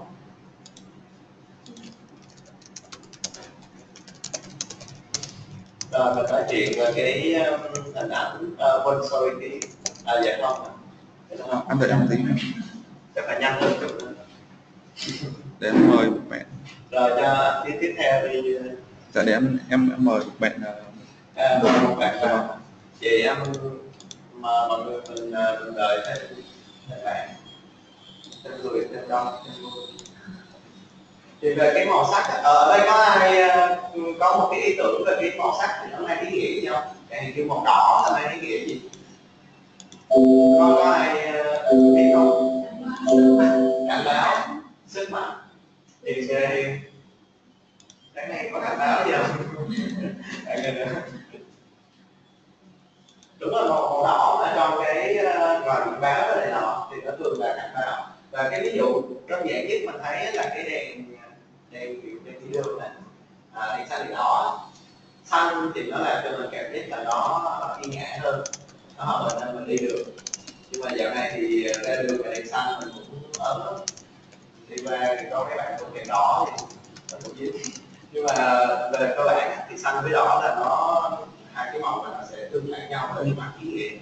[SPEAKER 3] Rồi mình nói chuyện về cái hình ảnh sorry cái dạ không
[SPEAKER 4] anh đợi em tí nữa
[SPEAKER 3] chắc phải nhanh hơn chút nữa
[SPEAKER 4] để em mời một bạn.
[SPEAKER 3] Rồi cho tiếp theo đi.
[SPEAKER 4] Dạ để em mời một bạn.
[SPEAKER 3] Mời một bạn vào vậy mà mọi người mình đợi thêm bạn thêm người thêm đông. Thì về cái màu sắc ở đây có ai có một cái ý tưởng về cái màu sắc thì nó mang ý nghĩa gì không? Cái màu đỏ là mang ý nghĩa gì? Có ai biết không? Cảnh báo, sức mạnh. Thì cái này có cảnh báo gì không? Đúng là màu đỏ mà trong cái ngoài biển báo này nọ thì nó thường là cảnh báo. Và cái ví dụ đơn giản nhất mình thấy là cái đèn đi đường này, đèn xanh đèn đỏ. Xanh thì nó làm cho mình cảm giác là nó yên ngã hơn, nó hợp mình hơn mình đi được. Nhưng mà dạo này thì ra đường và đèn xanh mình cũng ớn lắm, đi qua thì có mấy bạn cũng đèn đỏ thì mình cũng dính. Nhưng mà về cơ bản thì xanh với đỏ là nó hai cái màu này nó sẽ tương phản nhau ở mặt ý nghĩa.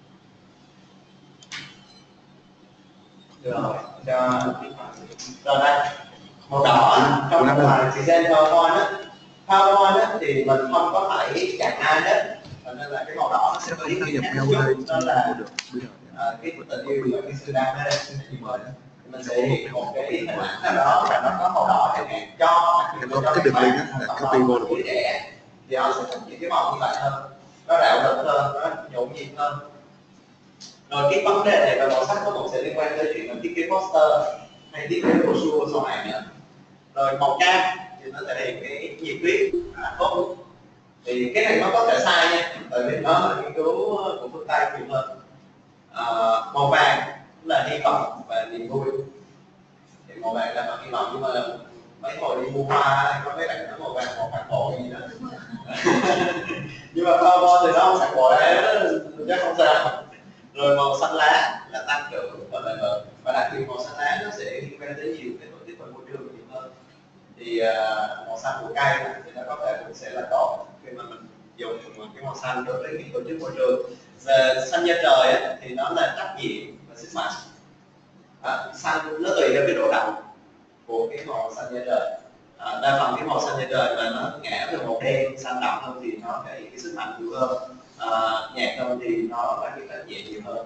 [SPEAKER 3] Rồi rồi đây màu đỏ trong ngoài present PowerPoint á, thì mình không có phải chặn ai hết, nên là cái màu đỏ nó sẽ có ý nghĩa khác chút, đó là cái tình yêu và cái sự đam mê. Mình sẽ hiện một cái hình ảnh nào đó và nó có màu đỏ chẳng hạn cho
[SPEAKER 4] cái đường link á là copy vô được.
[SPEAKER 3] Trẻ thì họ sẽ thích những cái màu như vậy hơn, nó rạo rực hơn, nó nhộn nhịp hơn. Rồi cái vấn đề này về màu sắc nó cũng sẽ liên quan tới chuyện là thiết kế poster hay thiết kế brochure sau này nữa. Rồi màu cam thì nó thể hiện cái nhiệt huyết tốt. Thì cái này nó có thể sai nha, tại vì nó là nghiên cứu của phương Tây nhiều hơn. Màu vàng là hy vọng và niềm vui. Thì màu vàng là hy vọng, nhưng mà mấy hồi đi mua hoa có mấy bạn nói màu vàng màu phản bội gì đó. Nhưng mà PowerPoint thì nó không phản bội đấy, chắc không sao. Rồi màu xanh lá là tăng trưởng và lợi nhuận, và đặc biệt màu xanh lá nó sẽ liên quan tới nhiều cái tổ chức và môi trường nhiều hơn. Thì màu xanh của cây thì nó có thể cũng sẽ là tốt khi mà mình dùng cái màu xanh đối với những tổ chức môi trường. Về xanh da trời ấy, thì nó là trách nhiệm và sức mạnh. Xanh nó tùy theo cái độ đậm của cái màu xanh da trời. Đa phần cái màu xanh da trời mà nó ngã về màu đen xanh đậm hơn thì nó thể hiện cái sức mạnh nhiều hơn, nhạt hơn thì nó là cái trách nhiệm nhiều hơn.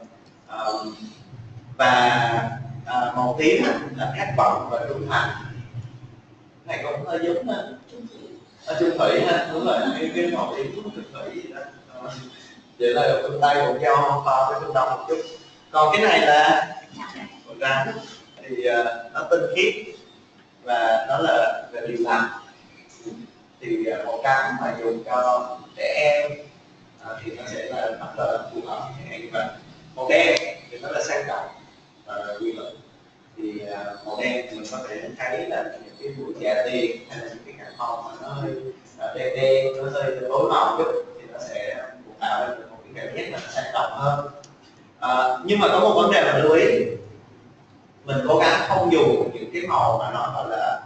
[SPEAKER 3] Và màu tím là khát vọng và trung thành. Này cũng hơi giống chung thủy ha, đúng rồi, cái màu tím chung thủy gì đó. Vậy là phương Tây cũng do pha với phương Đông một chút. Còn cái này là màu trắng thì nó tinh khiết và nó là về điều lành. Thì màu trắng mà dùng cho trẻ em thì nó sẽ là rất là phù hợp. Như vậy màu đen thì nó là sang trọng và quy luật. Thì màu đen thì mình có thể thấy là những cái buổi dạ tiệc hay là những cái căn phòng mà nó hơi đen, nó hơi tối màu chút thì nó sẽ tạo ra một cái cảm giác là sang trọng hơn. Nhưng mà có một vấn đề mà lưu ý, mình cố gắng không dùng những cái màu mà nó gọi là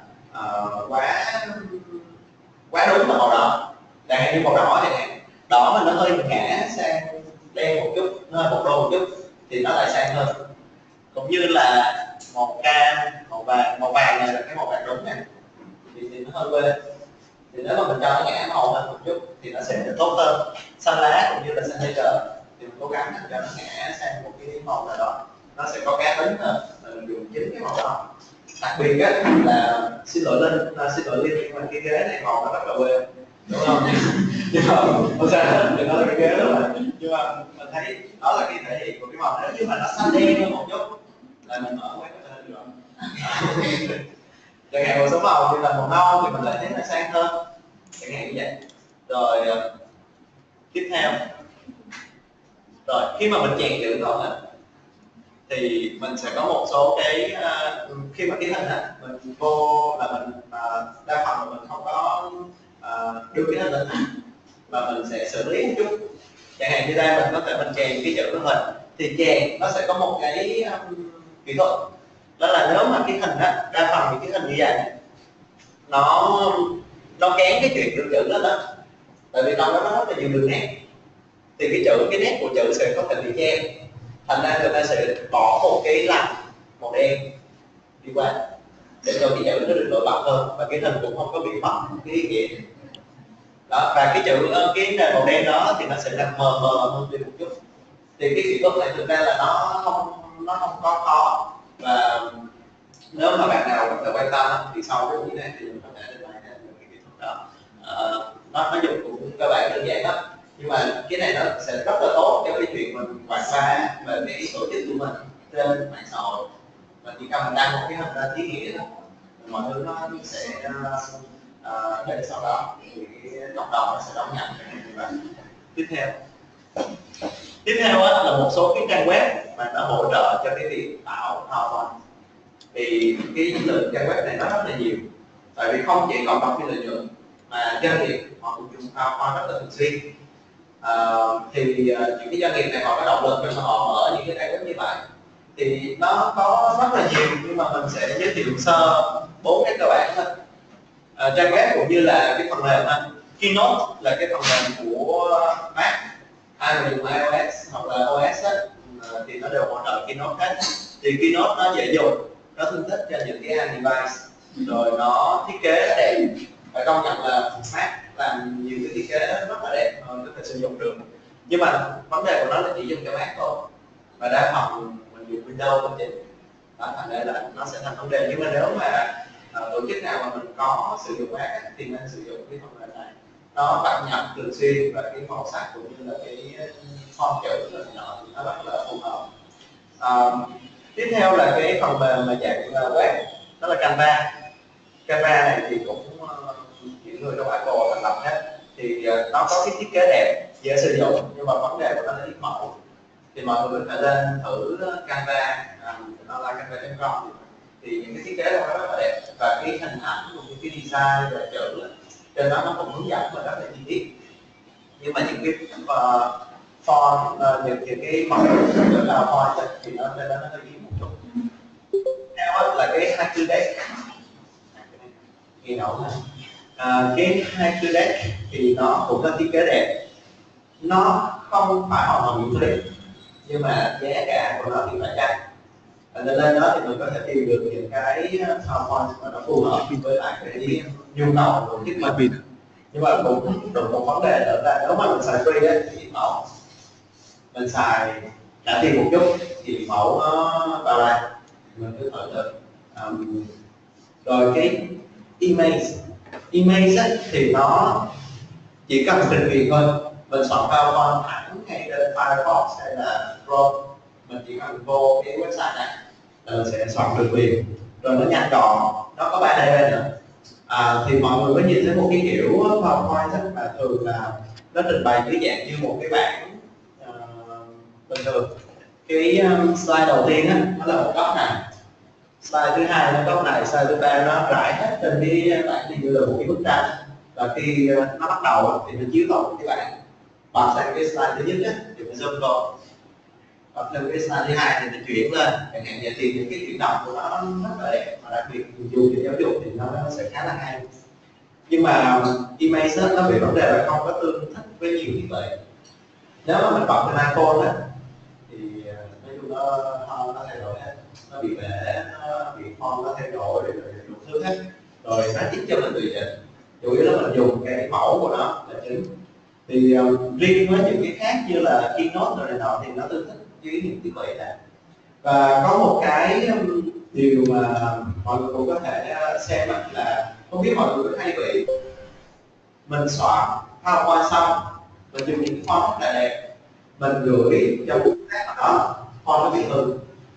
[SPEAKER 3] quá đúng là màu đỏ. Chẳng hạn như màu đỏ chẳng hạn, đỏ mà nó hơi ngã sang đen một chút, nó hơi bột đô một chút thì nó lại sang hơn. Cũng như là màu cam, màu vàng này là cái màu vàng đúng này thì nó hơi quê. Thì nếu mà mình cho nó ngã màu hơn một chút thì nó sẽ tốt hơn. Xanh lá cũng như là xanh da trời thì mình cố gắng cho nó ngã sang một cái màu nào đó nó sẽ có cá tính hơn, là mình dùng chính cái màu đó. Đặc biệt á là xin lỗi Linh, nhưng mà cái ghế này màu nó rất là quê, đúng không? Nhưng mà không sao hết, thì nó là cái ghế đó mà. Nhưng mà mình thấy đó là cái thể hiện của cái màu. Nếu như mà nó xanh đen hơn một chút là mình mở quét có thể được. Chẳng hạn một số màu như là màu nâu thì mình lại thấy nó sang hơn, chẳng hạn như vậy. Rồi tiếp theo, rồi khi mà mình chèn chữ rồi á thì mình sẽ có một số cái khi mà cái hình á mình vô là mình đa phần là mình không có đưa cái hình lên mà mình sẽ xử lý một chút. Chẳng hạn như đây mình có thể mình chèn cái chữ lên hình thì chèn nó sẽ có một cái kỹ thuật, đó là nếu mà cái hình á, đa phần những cái hình như vậy nó kén cái chuyện đưa chữ lên đó, tại vì trong đó nó rất là nhiều đường nét thì cái nét của chữ sẽ có thể bị che, thành ra người ta sẽ bỏ một cái lằn màu đen đi qua để cho cái chữ nó được nổi bật hơn và cái hình cũng không có bị mất cái ý nghĩa đó. Và cái chữ cái nền màu đen đó thì nó sẽ làm mờ hơn đi một chút. Thì cái kỹ thuật này thực ra là nó không có khó, và nếu mà bạn nào rất là quan tâm thì sau cái buổi này thì mình có thể đến lại cái kỹ thuật đó. Nó dùng cũng cơ bản đơn giản lắm, nhưng mà cái này nó sẽ rất là tốt cho cái chuyện mình quảng bá về cái tổ chức của mình trên mạng xã hội. Và chỉ cần mình đăng một cái hình ra ý nghĩa đó, mọi thứ nó sẽ để sau đó thì cái cộng đồng nó sẽ đón nhận. Tiếp theo là một số cái trang web mà nó hỗ trợ cho cái việc tạo PowerPoint. Thì cái lượng trang web này nó rất là nhiều, tại vì không chỉ cộng đồng phi lợi nhuận mà doanh nghiệp họ cũng dùng PowerPoint rất là thường xuyên. Thì những cái doanh nghiệp này họ có động lực để mà họ mở những cái trang web như vậy. Thì nó có rất là nhiều, nhưng mà mình sẽ giới thiệu sơ 4 cái cơ bản thôi. Trang web cũng như là cái phần mềm thôi. Keynote là cái phần mềm của Mac, ai mà dùng iOS hoặc là OS á, thì nó đều hỗ trợ Keynote hết. Thì Keynote nó dễ dùng, nó tương thích cho những cái device, rồi nó thiết kế rất đẹp. Phải công nhận là Mac làm nhiều cái thiết kế rất là đẹp, có thể sử dụng được. Nhưng mà vấn đề của nó là chỉ dùng cho Mac thôi, và đa phần mình dùng Windows là chính. Đó, thành ra là nó sẽ thành vấn đề. Nhưng mà nếu mà tổ chức nào mà mình có sử dụng Mac thì nên sử dụng cái phần mềm này. Nó cập nhật thường xuyên và cái màu sắc cũng như là cái font chữ thì nó rất là phù hợp. Tiếp theo là cái phần mềm mà dạng web, đó là Canva. Canva này thì cũng những người trong Apple thành lập hết. Thì nó có cái thiết kế đẹp, dễ sử dụng, nhưng mà vấn đề của nó là ít mẫu. Thì mọi người phải lên thử Canva, online.canva.com. Thì những cái thiết kế nó rất là đẹp, và cái hình ảnh cũng như cái design và chữ trên đó nó cũng hướng dẫn và rất là chi tiết. Nhưng mà những cái font, những cái màu rất là font thì nó trên đó nó hơi yếu một chút. Theo là cái Haiku Deck, ghi nổi này. Cái Haiku Deck thì nó cũng có thiết kế đẹp, nó không phải hoàn toàn miễn phí, nhưng mà giá cả của nó thì phải chăng. Nên lên đó thì mình có thể tìm được những cái PowerPoint mà nó phù hợp với lại cái nhu cầu của thiết mình. Nhưng mà cũng được một vấn đề nữa là nếu mà mình xài free thì mẫu, mình xài trả tiền một chút thì mẫu nó bao la, mình cứ thử được. Rồi cái image thì nó chỉ cần trình duyệt thôi, mình soạn PowerPoint thẳng ngay trên Firefox hay là Chrome, mình chỉ cần vô cái website này là mình sẽ soạn được liền, rồi nó nhanh gọn, nó có 3D nữa. Thì mọi người có nhìn thấy một cái kiểu PowerPoint mà thường là nó trình bày dưới dạng như một cái bảng bình thường. Cái slide đầu tiên á, nó là một góc này, slide thứ hai nó góc này, slide thứ ba nó rải hết trên cái bảng như là một cái bức tranh. Và khi nó bắt đầu thì mình chiếu vào cái bảng, bật sang cái slide thứ nhất á, thì mình zoom vào, và theo cái slide thứ hai thì mình chuyển lên, chẳng hạn vậy. Thì những cái chuyển động của nó rất là đẹp, và đặc biệt dùng cho giáo dục thì nó sẽ khá là hay. Nhưng mà image nó bị vấn đề là không có tương thích với nhiều thiết bị. Nếu mà mình bật trên iPhone á thì nói chung nó nó thay đổi hết, nó bị bể, nó bị form nó thay đổi rồi đủ thứ hết, rồi nó ít cho mình tùy chỉnh. Chủ yếu là mình dùng cái mẫu của nó là chính. Thì riêng với những cái khác như là Keynote rồi này nọ thì nó tương thích với những thiết bị này. Và có một cái điều mà mọi người cũng có thể xem là không biết mọi người có hay bị mình soạn PowerPoint xong mình dùng những font rất là đẹp, mình gửi cho một khác nào đó font nó bị hư,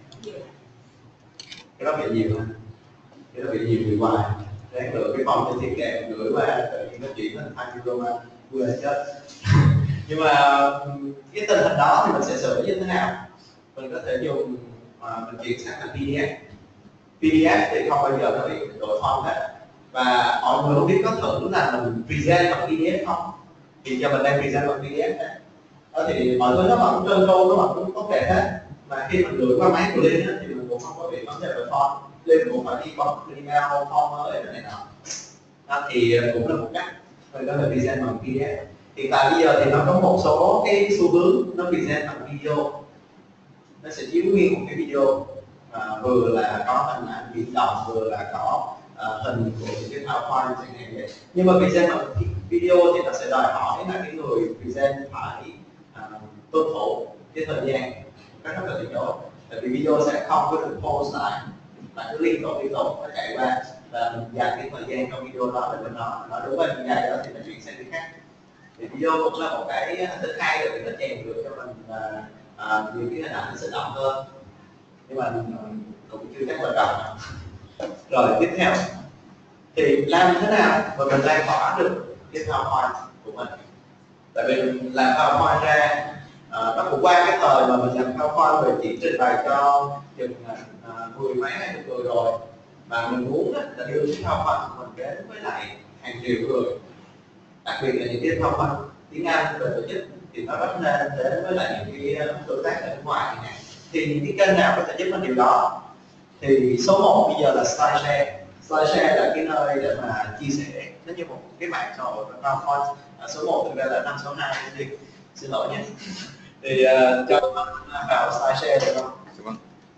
[SPEAKER 3] cái đó bị nhiều hơn, cái đó bị nhiều bị hoài, để gửi cái font trên thiết kế gửi qua tự nhiên nó chuyển thành Times New Roman vừa chết. Nhưng mà cái tình hình đó thì mình sẽ xử lý như thế nào? Mình có thể dùng mình chuyển sang thành PDF. PDF thì không bao giờ nó bị đổi font hết. Và mọi người không biết có thử là mình present bằng PDF không? Thì giờ mình đang present bằng PDF đấy. Đó thì mọi thứ nó vẫn trơn tru, nó vẫn tốt đẹp hết. Mà khi mình gửi qua máy của Linh thì mình cũng không có bị vấn đề đổi font. Linh cũng phải đi bấm email font mới này nọ. Đó thì cũng là một cách mình có thể present bằng PDF. Hiện tại bây giờ thì nó có một số cái xu hướng nó present bằng video, nó sẽ chiếu nguyên một cái video vừa là có hình ảnh biến động, vừa là có hình của những cái PowerPoint chẳng hạn vậy. Nhưng mà present bằng video thì nó sẽ đòi hỏi là cái người present phải tuân thủ cái thời gian rất là tuyệt đối, tại vì video sẽ không có được pause lại mà cứ liên tục nó chạy qua, và mình dành cái thời gian trong video đó để mình nói đúng với mình dài đó thì mình chuyển sang cái khác. Thì video cũng là một cái hình thức hay để nó chèn được cho mình nhiều cái hình ảnh nó sinh động hơn, nhưng mà cũng chưa chắc quan trọng. Rồi tiếp theo thì làm thế nào mà mình lan tỏa được cái PowerPoint của mình? Tại vì mình làm PowerPoint ra nó cũng qua cái thời mà mình làm PowerPoint về chỉ trình bày cho chừng 10 mấy 20 người rồi, mà mình muốn là đưa cái PowerPoint của mình đến với lại hàng triệu người, đặc biệt là những cái PowerPoint tiếng Anh về tổ chức thì nó rất nên đến với lại những cái đối tác ở nước ngoài này. Thì những cái kênh nào có thể giúp mình điều đó? Thì số 1 bây giờ là SlideShare. SlideShare là cái nơi để mà chia sẻ, nó như một cái mạng xã hội PowerPoint. Số 1 thực ra là 5, số 2 đi, xin lỗi nhé. Thì cho vào SlideShare được không?
[SPEAKER 4] Vâng.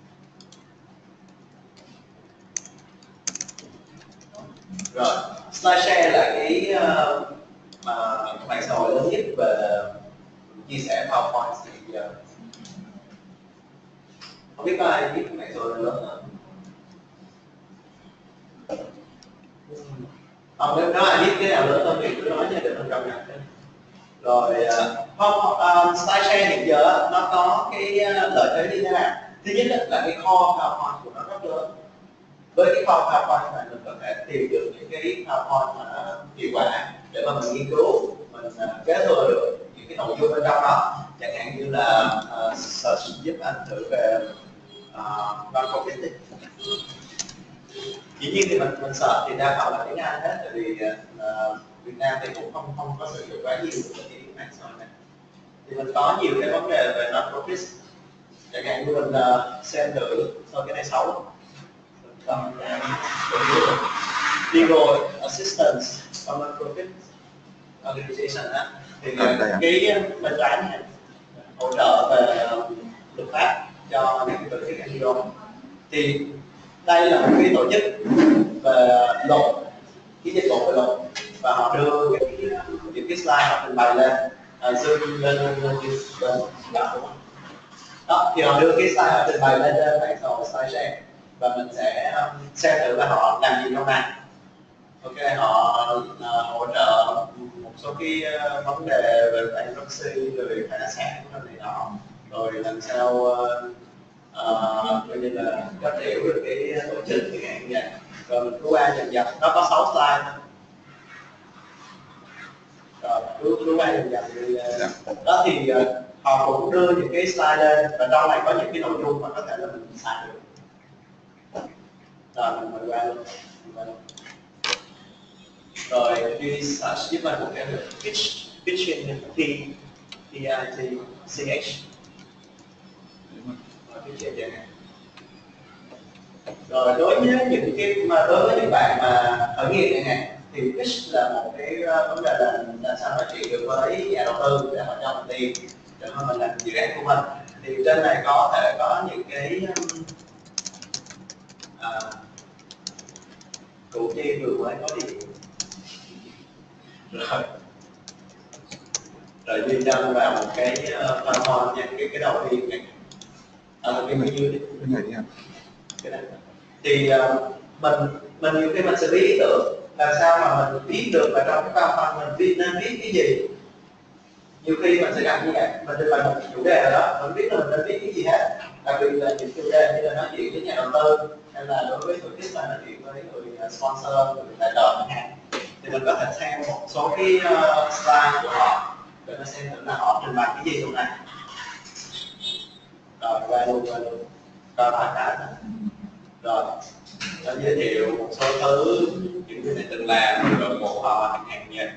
[SPEAKER 3] Rồi, SlideShare là cái mạng xã hội lớn nhất về chia sẻ PowerPoint thì giờ. Không biết có ai biết mạng xã hội lớn không? Nếu ai biết cái nào lớn hơn thì cứ nói nha để mình cập nhật. Rồi SlideShare hiện giờ nó có cái lợi thế như thế nào? Thứ nhất là cái kho PowerPoint của nó rất lớn. Với cái kho PowerPoint này mình có thể tìm được những cái PowerPoint mà nó hiệu quả để mà mình nghiên cứu, mình kế thừa được những cái nội dung bên trong đó. Chẳng hạn như là search giúp anh thử về non-profit. Dĩ nhiên thì mình search thì đa phần là tiếng Anh hết, tại vì Việt Nam thì cũng không có sử dụng quá nhiều cái mạng xã hội này. Thì mình có nhiều cái vấn đề về non-profit, chẳng hạn như mình xem thử sau cái này xấu. Legal assistance from non-profit organization á, thì cái bên trái này hỗ trợ về luật pháp cho những cái tổ chức NGO. Thì đây là một cái tổ chức về luật, cái dịch vụ về luật, và họ đưa những cái slide họ trình bày lên, zoom lên đó, thì họ đưa cái slide họ trình bày lên mạng xã hội SlideShare, và mình sẽ xem thử là họ làm gì trong này. Ok, họ hỗ trợ một số cái vấn đề về bankruptcy, rồi phá sản này nọ, rồi làm sao coi như là có hiểu được cái tổ chức chẳng hạn vậy. Rồi mình cứ qua dần dần, nó có 6 slide thôi. Rồi cứ qua dần dần thì đó thì họ cũng đưa những cái slide lên, và trong này có những cái nội dung mà có thể là mình xài được. Rồi mình qua luôn. Rồi đi search giúp mình một cái pitching PITCH. Rồi đối với những bạn mà khởi nghiệp chẳng hạn thì pitch là một cái vấn đề là làm sao nói chuyện được với nhà đầu tư để họ cho mình tiền để mà mình làm dự án của mình. thì trên này có thể có những cái củ chi vừa mới có điện rồi đi đâm vào một cái PowerPoint nha, cái đầu tiên này cái menu đi.
[SPEAKER 4] Cái này đi anh.
[SPEAKER 3] Cái này thì mình nhiều khi mình sẽ biết ý tưởng làm sao mà mình biết được là trong cái PowerPoint mình nên viết cái gì. Nhiều khi mình sẽ gặp như vậy, mình trình bày một chủ đề nào đó, mình biết là mình nên viết cái gì hết. Đặc biệt là những chủ đề như là nói chuyện với nhà đầu tư hay là đối với tổ chức là nói chuyện với người sponsor, người tài trợ chẳng hạn, thì mình có thể xem một số cái slide của họ để nó xem thử là họ trình bày cái gì trong này. Rồi qua luôn coi tất cả rồi nó giới thiệu một số thứ những cái này từng làm rồi một họ chẳng hạn như vậy.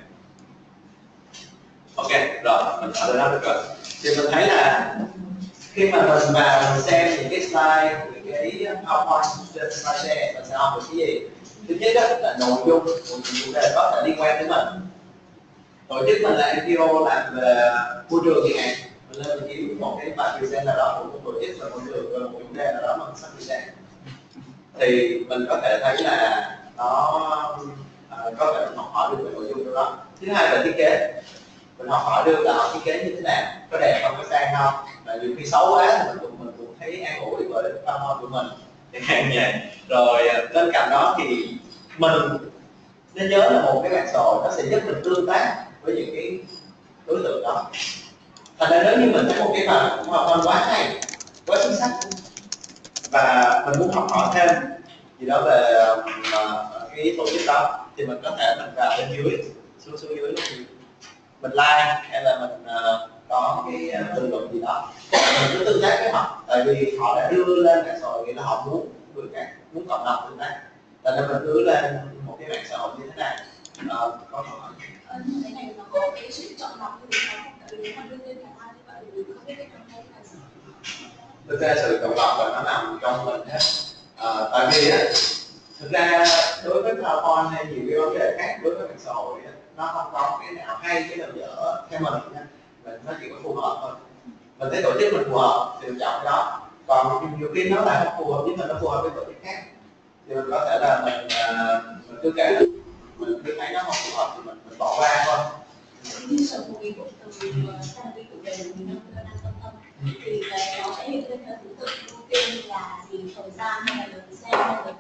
[SPEAKER 3] Ok, rồi mình ở đó được rồi. Thì mình thấy là khi mà mình vào mình xem những cái slide, những cái PowerPoint trên slide mình sẽ học được cái gì? Thứ nhất là nội dung của những chủ đề có thể liên quan đến mình. Tổ chức mình là NGO làm về môi trường chẳng hạn, mình lên mình kiếm một cái bài present nào đó của một tổ chức về môi trường, về một chủ đề nào đó mình sắp present, thì mình có thể thấy là nó có thể học hỏi được về nội dung đó. Thứ hai là thiết kế, mình học hỏi được là họ thiết kế như thế nào, có đẹp không, có sang không, và nhiều khi xấu quá thì mình cũng thấy an ủi bởi PowerPoint của mình chẳng hạn vậy. Rồi bên cạnh đó thì mình nên nhớ là một cái mạng xã hội nó sẽ giúp mình tương tác với những cái đối tượng đó. Thành ra nếu như mình thấy một cái bài PowerPoint quá hay, quá xuất sắc và mình muốn học hỏi thêm gì đó về cái tổ chức đó, thì mình có thể mình vào bên dưới, xuống dưới mình like hay là mình có cái bình luận gì đó, mình cứ tương tác với họ, tại vì họ đã đưa lên mạng xã hội nghĩa là họ muốn cộng đồng tương tác, tại nên mình cứ lên một cái mạng xã hội như thế này. Có hỏi
[SPEAKER 1] như thế này nó có cái sự chọn lọc như thế nào không? Tại vì nếu mà đưa lên cả hai như vậy thì không biết cái cảm thấy là gì.
[SPEAKER 3] Thực ra sự chọn lọc là nó nằm trong mình hết. Tại vì á, thực ra đối với PowerPoint hay nhiều cái vấn đề khác đối với mạng xã hội á, nó không có cái nào hay cái nào dở theo mình nha, nó chỉ có phù hợp thôi. Mình thấy tổ chức mình phù hợp thì mình chọn cái đó, còn nhiều khi nó lại không phù hợp với mình, nó phù hợp với tổ chức khác thì mình có thể là mình cứ kể, mình cứ thấy nó không phù hợp thì mình bỏ qua thôi.
[SPEAKER 1] Như sở một cái bộ từ sang cái chủ đề mình đang tâm tâm thì cái nó sẽ hiện lên theo thứ tự ưu tiên là gì, thời gian hay là lượt xem hay là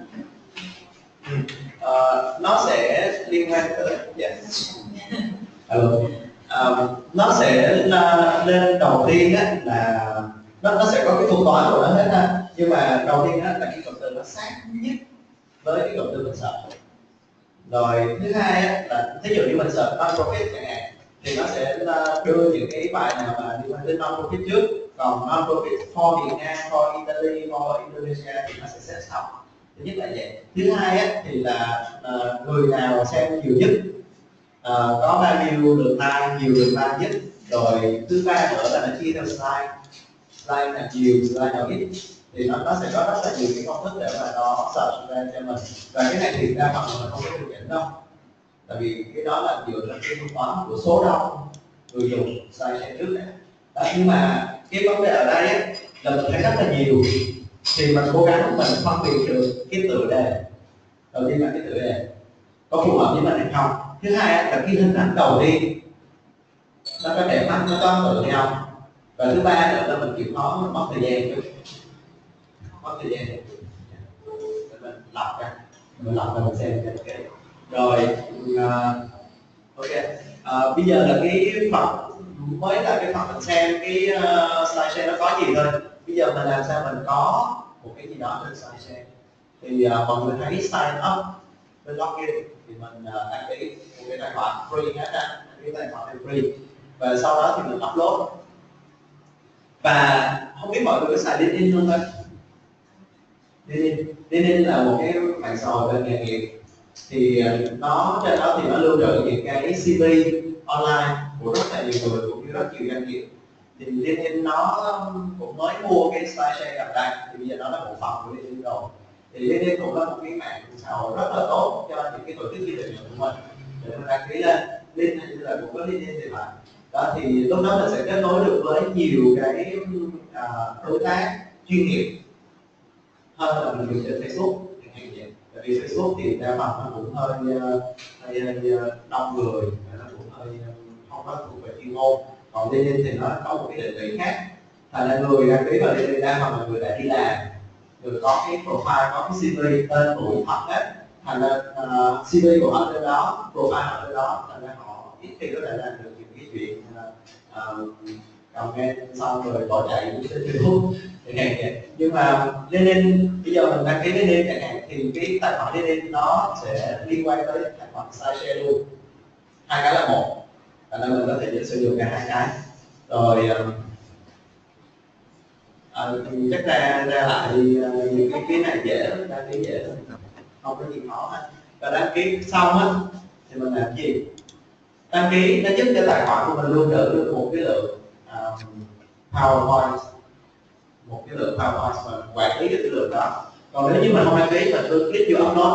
[SPEAKER 3] nó sẽ liên quan tới nó sẽ lên đầu tiên á, là nó sẽ có cái thuật toán của nó hết ha, nhưng mà đầu tiên á, là cái cụm từ nó sát nhất với cái cụm từ mình sợ. Rồi thứ hai á, là ví dụ như mình search non-profit chẳng hạn, thì nó sẽ đưa những cái bài nào mà liên quan đến non-profit trước, còn non-profit for Việt Nam, for Italy, for Indonesia thì nó sẽ xếp sau. Thứ nhất là vậy. Thứ hai á, thì là người nào xem nhiều nhất, có bao nhiêu lượt like, nhiều lượt like nhất. Rồi thứ ba nữa là nó chia theo slide nào nhiều, slide nào ít, thì nó sẽ có rất là nhiều cái công thức để mà nó search ra cho mình. Và cái này thì đa phần là mình không có điều chỉnh đâu, tại vì cái đó là dựa trên cái thuật toán của số đông người dùng slide trước này. Nhưng mà cái vấn đề ở đây ấy, là mình thấy rất là nhiều, thì mình cố gắng mình phân biệt được cái tựa đề. Đầu tiên là cái tựa đề có phù hợp với mình hay không. Thứ hai là cái hình ảnh đầu tiên nó có đẹp mắt, nó có ấn tượng hay không. Và thứ ba nữa là mình chịu khó mình mất thời gian chút, mình lọc ra, mình xem cho ok. Rồi ok, bây giờ là cái phần mới là cái phần mình xem cái slideshare nó có gì thôi. Bây giờ mình làm sao mình có một cái gì đó trên slideshare, thì mọi người thấy sign up với login thì mình đăng ký một cái tài khoản free hết á, cái tài khoản free, và sau đó thì mình upload. Và không biết mọi người có xài LinkedIn không ta? LinkedIn là một cái mạng xã hội về nghề nghiệp, thì nó trên đó thì nó lưu trữ những cái CV online của rất là nhiều người cũng như rất nhiều doanh nghiệp. Thì LinkedIn nó cũng mới mua cái slideshare gần đây, thì bây giờ nó là một phần của LinkedIn rồi. Thì LinkedIn cũng là một cái mạng xã hội rất là tốt cho những cái tổ chức phi lợi nhuận của mình để mình đăng ký lên. Link như là cũng có LinkedIn thì phải. Đó thì lúc đó mình sẽ kết nối được với nhiều cái đối tác chuyên nghiệp hơn là mình dùng trên Facebook chẳng hạn vậy. Tại vì Facebook thì đa phần nó cũng hơi đông người và nó cũng hơi không có thuộc về chuyên môn, còn LinkedIn thì nó có một cái định vị khác. Thành ra người đăng ký vào LinkedIn đa phần là người đã đi làm, người có cái profile, có cái CV tên tuổi thật hết, thành ra CV của họ trên đó, profile họ trên đó, thành ra họ ít khi có thể làm được những cái chuyện comment xong rồi bỏ chạy trên Facebook chẳng hạn vậy. Nhưng mà LinkedIn bây giờ mình đăng ký LinkedIn chẳng hạn thì cái tài khoản LinkedIn nó sẽ liên quan tới tài khoản SlideShare luôn, hai cái là một, thành ra mình có thể sử dụng cả hai cái. Rồi thì chắc ra lại những cái này dễ, đăng ký dễ thôi, không có gì khó hết. Và đăng ký xong á thì mình làm gì? Đăng ký nó giúp cho tài khoản của mình lưu trữ được một cái lượng PowerPoint, một cái lượng PowerPoint mà quản lý được cái lượng đó. Còn nếu như mình không đăng ký, mình cứ click vô upload,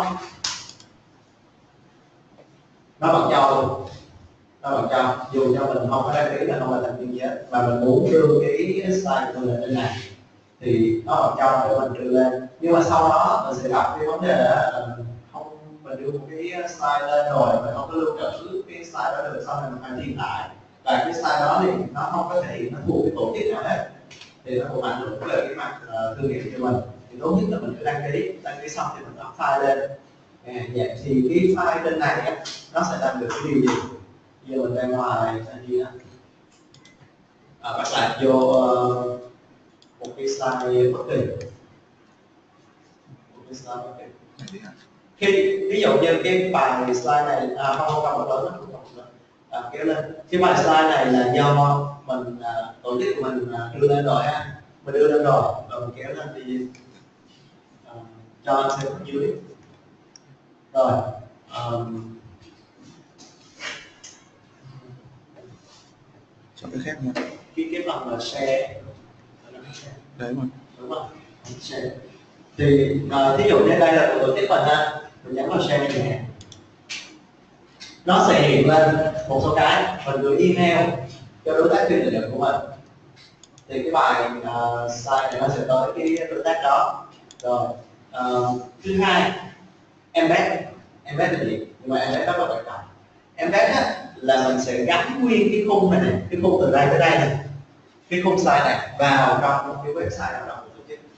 [SPEAKER 3] nó vẫn cho luôn, nó vẫn cho, dù cho mình không có đăng ký, mình không là thành viên gì hết, mà mình muốn đưa cái slide của mình lên trên này thì nó vẫn cho để mình đưa lên. Nhưng mà sau đó mình sẽ gặp cái vấn đề là mình đưa một cái slide lên rồi mình không có lưu trữ cái slide đó được, sau này mình phải tìm lại, và cái slide đó thì nó không có thể hiện nó thuộc cái tổ chức nào hết, thì nó cũng ảnh hưởng về cái mặt thương hiệu cho mình. Thì tốt nhất là mình cứ đăng ký xong thì mình up file lên. Vậy thì cái file trên này nó sẽ làm được cái điều gì? Giờ mình ra ngoài anh gì đó, bắt lại vô một cái slide bất kỳ, một cái slide bất kỳ. Khi ví dụ như cái bài slide này không cần một lớn, không cần một lớn, kéo lên. Cái bài slide này là do mình tổ chức của mình đưa lên rồi ha, mình đưa lên rồi mình kéo lên thì cho anh xem ở dưới rồi.
[SPEAKER 4] Chọn cái khác nha.
[SPEAKER 3] Cái phần là share
[SPEAKER 4] Đấy mà.
[SPEAKER 3] đúng không? Share. Thì ví dụ như đây là tổ chức mình ha, mình nhấn vào share như này, nó sẽ hiện lên một số cái, mình gửi email cho đối tác chuyên nghiệp của mình, thì cái bài slide này nó sẽ tới cái đối tác đó. Rồi thứ hai, embed là gì? Nhưng mà embed rất là quan trọng. Embed là mình sẽ gắn nguyên cái khung này, cái khung từ đây tới đây này, cái khung slide này vào trong một cái website nào đó của tổ chức.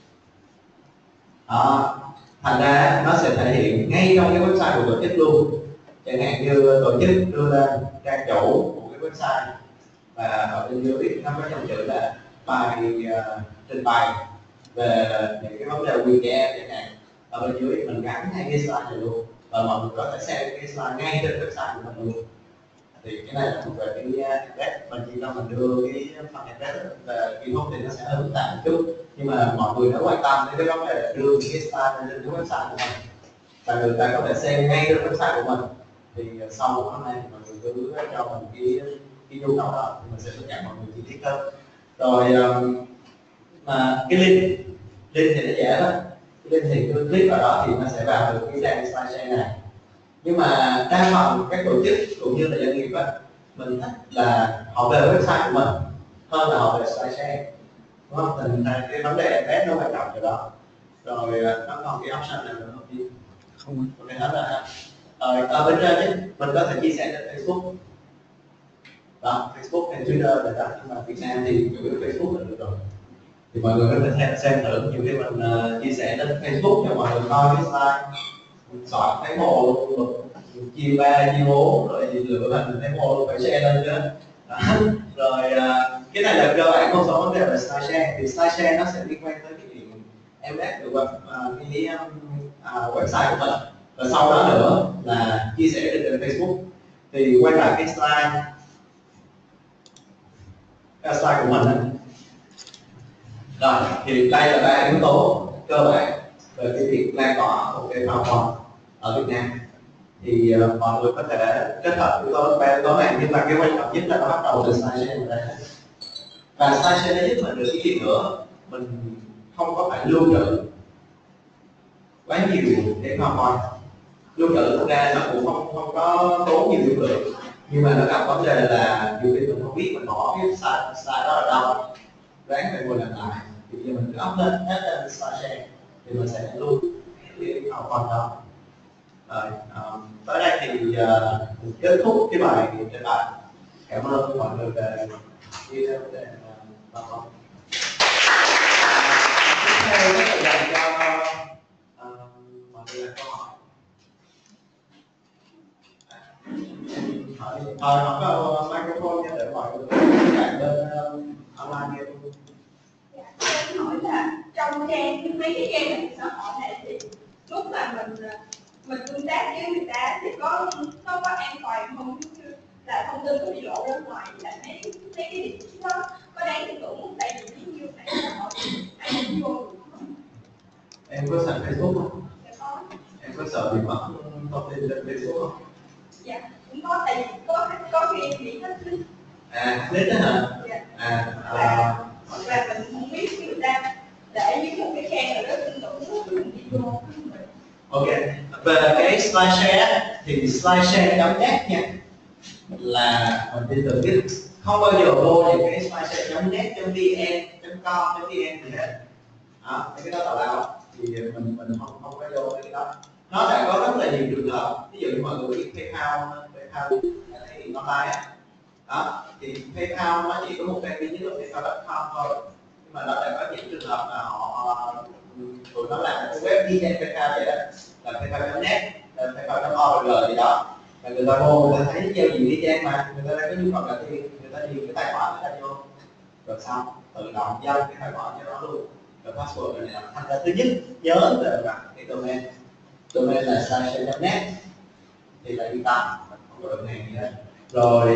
[SPEAKER 3] Thành ra nó sẽ thể hiện ngay trong cái website của tổ chức luôn. Chẳng hạn như tổ chức đưa lên trang chủ của cái website và ở bên dưới nó có dòng chữ là bài trình bày về những cái vấn đề quyền trẻ em chẳng hạn, ở bên dưới mình gắn ngay cái slide này luôn, và mọi người có thể xem cái slide ngay trên website của mình luôn. Thì cái này là thuộc về cái embed, mình chỉ cần mình đưa cái phần embed về keynote thì nó sẽ hơi phức tạp một chút, nhưng mà mọi người nếu quan tâm đến cái vấn đề đưa những cái slide lên cái website của mình và người ta có thể xem ngay trên website của mình, thì sau một hôm nay thì mọi người cứ cho mình cái nhu cầu đó thì mình sẽ hướng dẫn mọi người chi tiết hơn. Rồi mà cái link thì nó dễ lắm, cái link thì cứ click vào đó thì nó sẽ vào được cái trang SlideShare này. Nhưng mà đa phần các tổ chức cũng như là doanh nghiệp mình thích là họ về website của mình hơn là họ về SlideShare, đúng không? Thành ra cái vấn đề embed nó quan trọng cho đó. Rồi nó còn cái option này nữa không đi?
[SPEAKER 4] Không.
[SPEAKER 3] Ok hết rồi ha. Ở bên trên ấy, mình có thể chia sẻ trên Facebook, đó, Facebook hay Twitter rồi đó, nhưng mà Việt Nam thì chủ yếu Facebook là được rồi. Thì mọi người có thể xem thử, nhiều khi mình chia sẻ lên Facebook cho mọi người coi cái slide, mình soạn thấy mô luôn, chia 3, chia 4 rồi lựa thành thấy mô luôn, phải share lên chứ. Rồi cái này là cơ bản một số vấn đề về SlideShare. Thì SlideShare nó sẽ liên quan tới cái chuyện embed được cái website của mình, và sau đó nữa là chia sẻ được trên Facebook. Thì quay lại cái slide của mình đó. Rồi thì đây là 3 yếu tố cơ bản về cái việc lan tỏa một cái PowerPoint ở Việt Nam. Thì mọi người có thể kết hợp yếu tố 3 yếu tố này, nhưng mà cái quan trọng nhất là nó bắt đầu từ SlideShare ở đây. Và SlideShare nó giúp mình được cái gì nữa, mình không có phải lưu trữ quá nhiều cái PowerPoint. Lưu trữ thực ra nó cũng không có tốn nhiều lưu lượng, Nhưng mà nó gặp vấn đề là nhiều khi mình không biết mình bỏ cái slide đó ở đâu, ráng phải ngồi làm lại. Thì bây giờ mình cứ up lên hết lên slide share thì mình sẽ luôn cái PowerPoint đó. Rồi, tới đây thì mình kết thúc cái bài trên bài. Cảm ơn mọi người về video để tập hợp. Tiếp theo đó là dành cho mọi người đặt câu hỏi. Họ có microphone nha để mọi người chạy bên online nghe luôn.
[SPEAKER 1] Em hỏi là trong trang mấy cái trang mạng xã hội này thì lúc mà mình tương tác với người ta thì nó có an toàn không, là thông tin có bị lộ ra ngoài, là mấy cái địa chỉ đó có đáng tin tưởng không? Tại vì như mạng xã hội ai cũng vô được không?
[SPEAKER 3] Em có sẵn Facebook không?
[SPEAKER 1] Dạ có.
[SPEAKER 3] Em có sợ bị mất thông tin lên Facebook không?
[SPEAKER 1] Dạ cũng có, tại vì có khi em bị hết thích.
[SPEAKER 3] Click đó hả?
[SPEAKER 1] Dạ. Và mình không biết người ta để dưới một cái trang nào đó tin tưởng mình đi vô.
[SPEAKER 3] Ok, về cái slide share thì slideshare.net nha, là mình tin tưởng nhất. Không bao giờ vô những cái slideshare.net, .vn, .com, .vn gì hết. Đó, cái đó tào lao thì mình không có vô cái đó. Nó sẽ có rất là nhiều trường hợp, ví dụ như mọi người biết PayPal thể hiện online á. Đó, thì PayPal nó chỉ có một kênh duy nhất là PayPal.com thôi. Nhưng mà nó sẽ có những trường hợp là tụi nó làm một cái web y chang PayPal vậy đó, là PayPal.net, PayPal.org gì đó, và người ta vô người ta thấy giao diện y chang mà người ta đang có nhu cầu là tiền, người ta điền cái tài khoản người ta vô, rồi xong tự động giao cái tài khoản cho nó luôn, rồi password này là thành ra thứ nhất nhớ là cái domain là slideshare.net thì là yên tâm, không có đường này gì hết. Rồi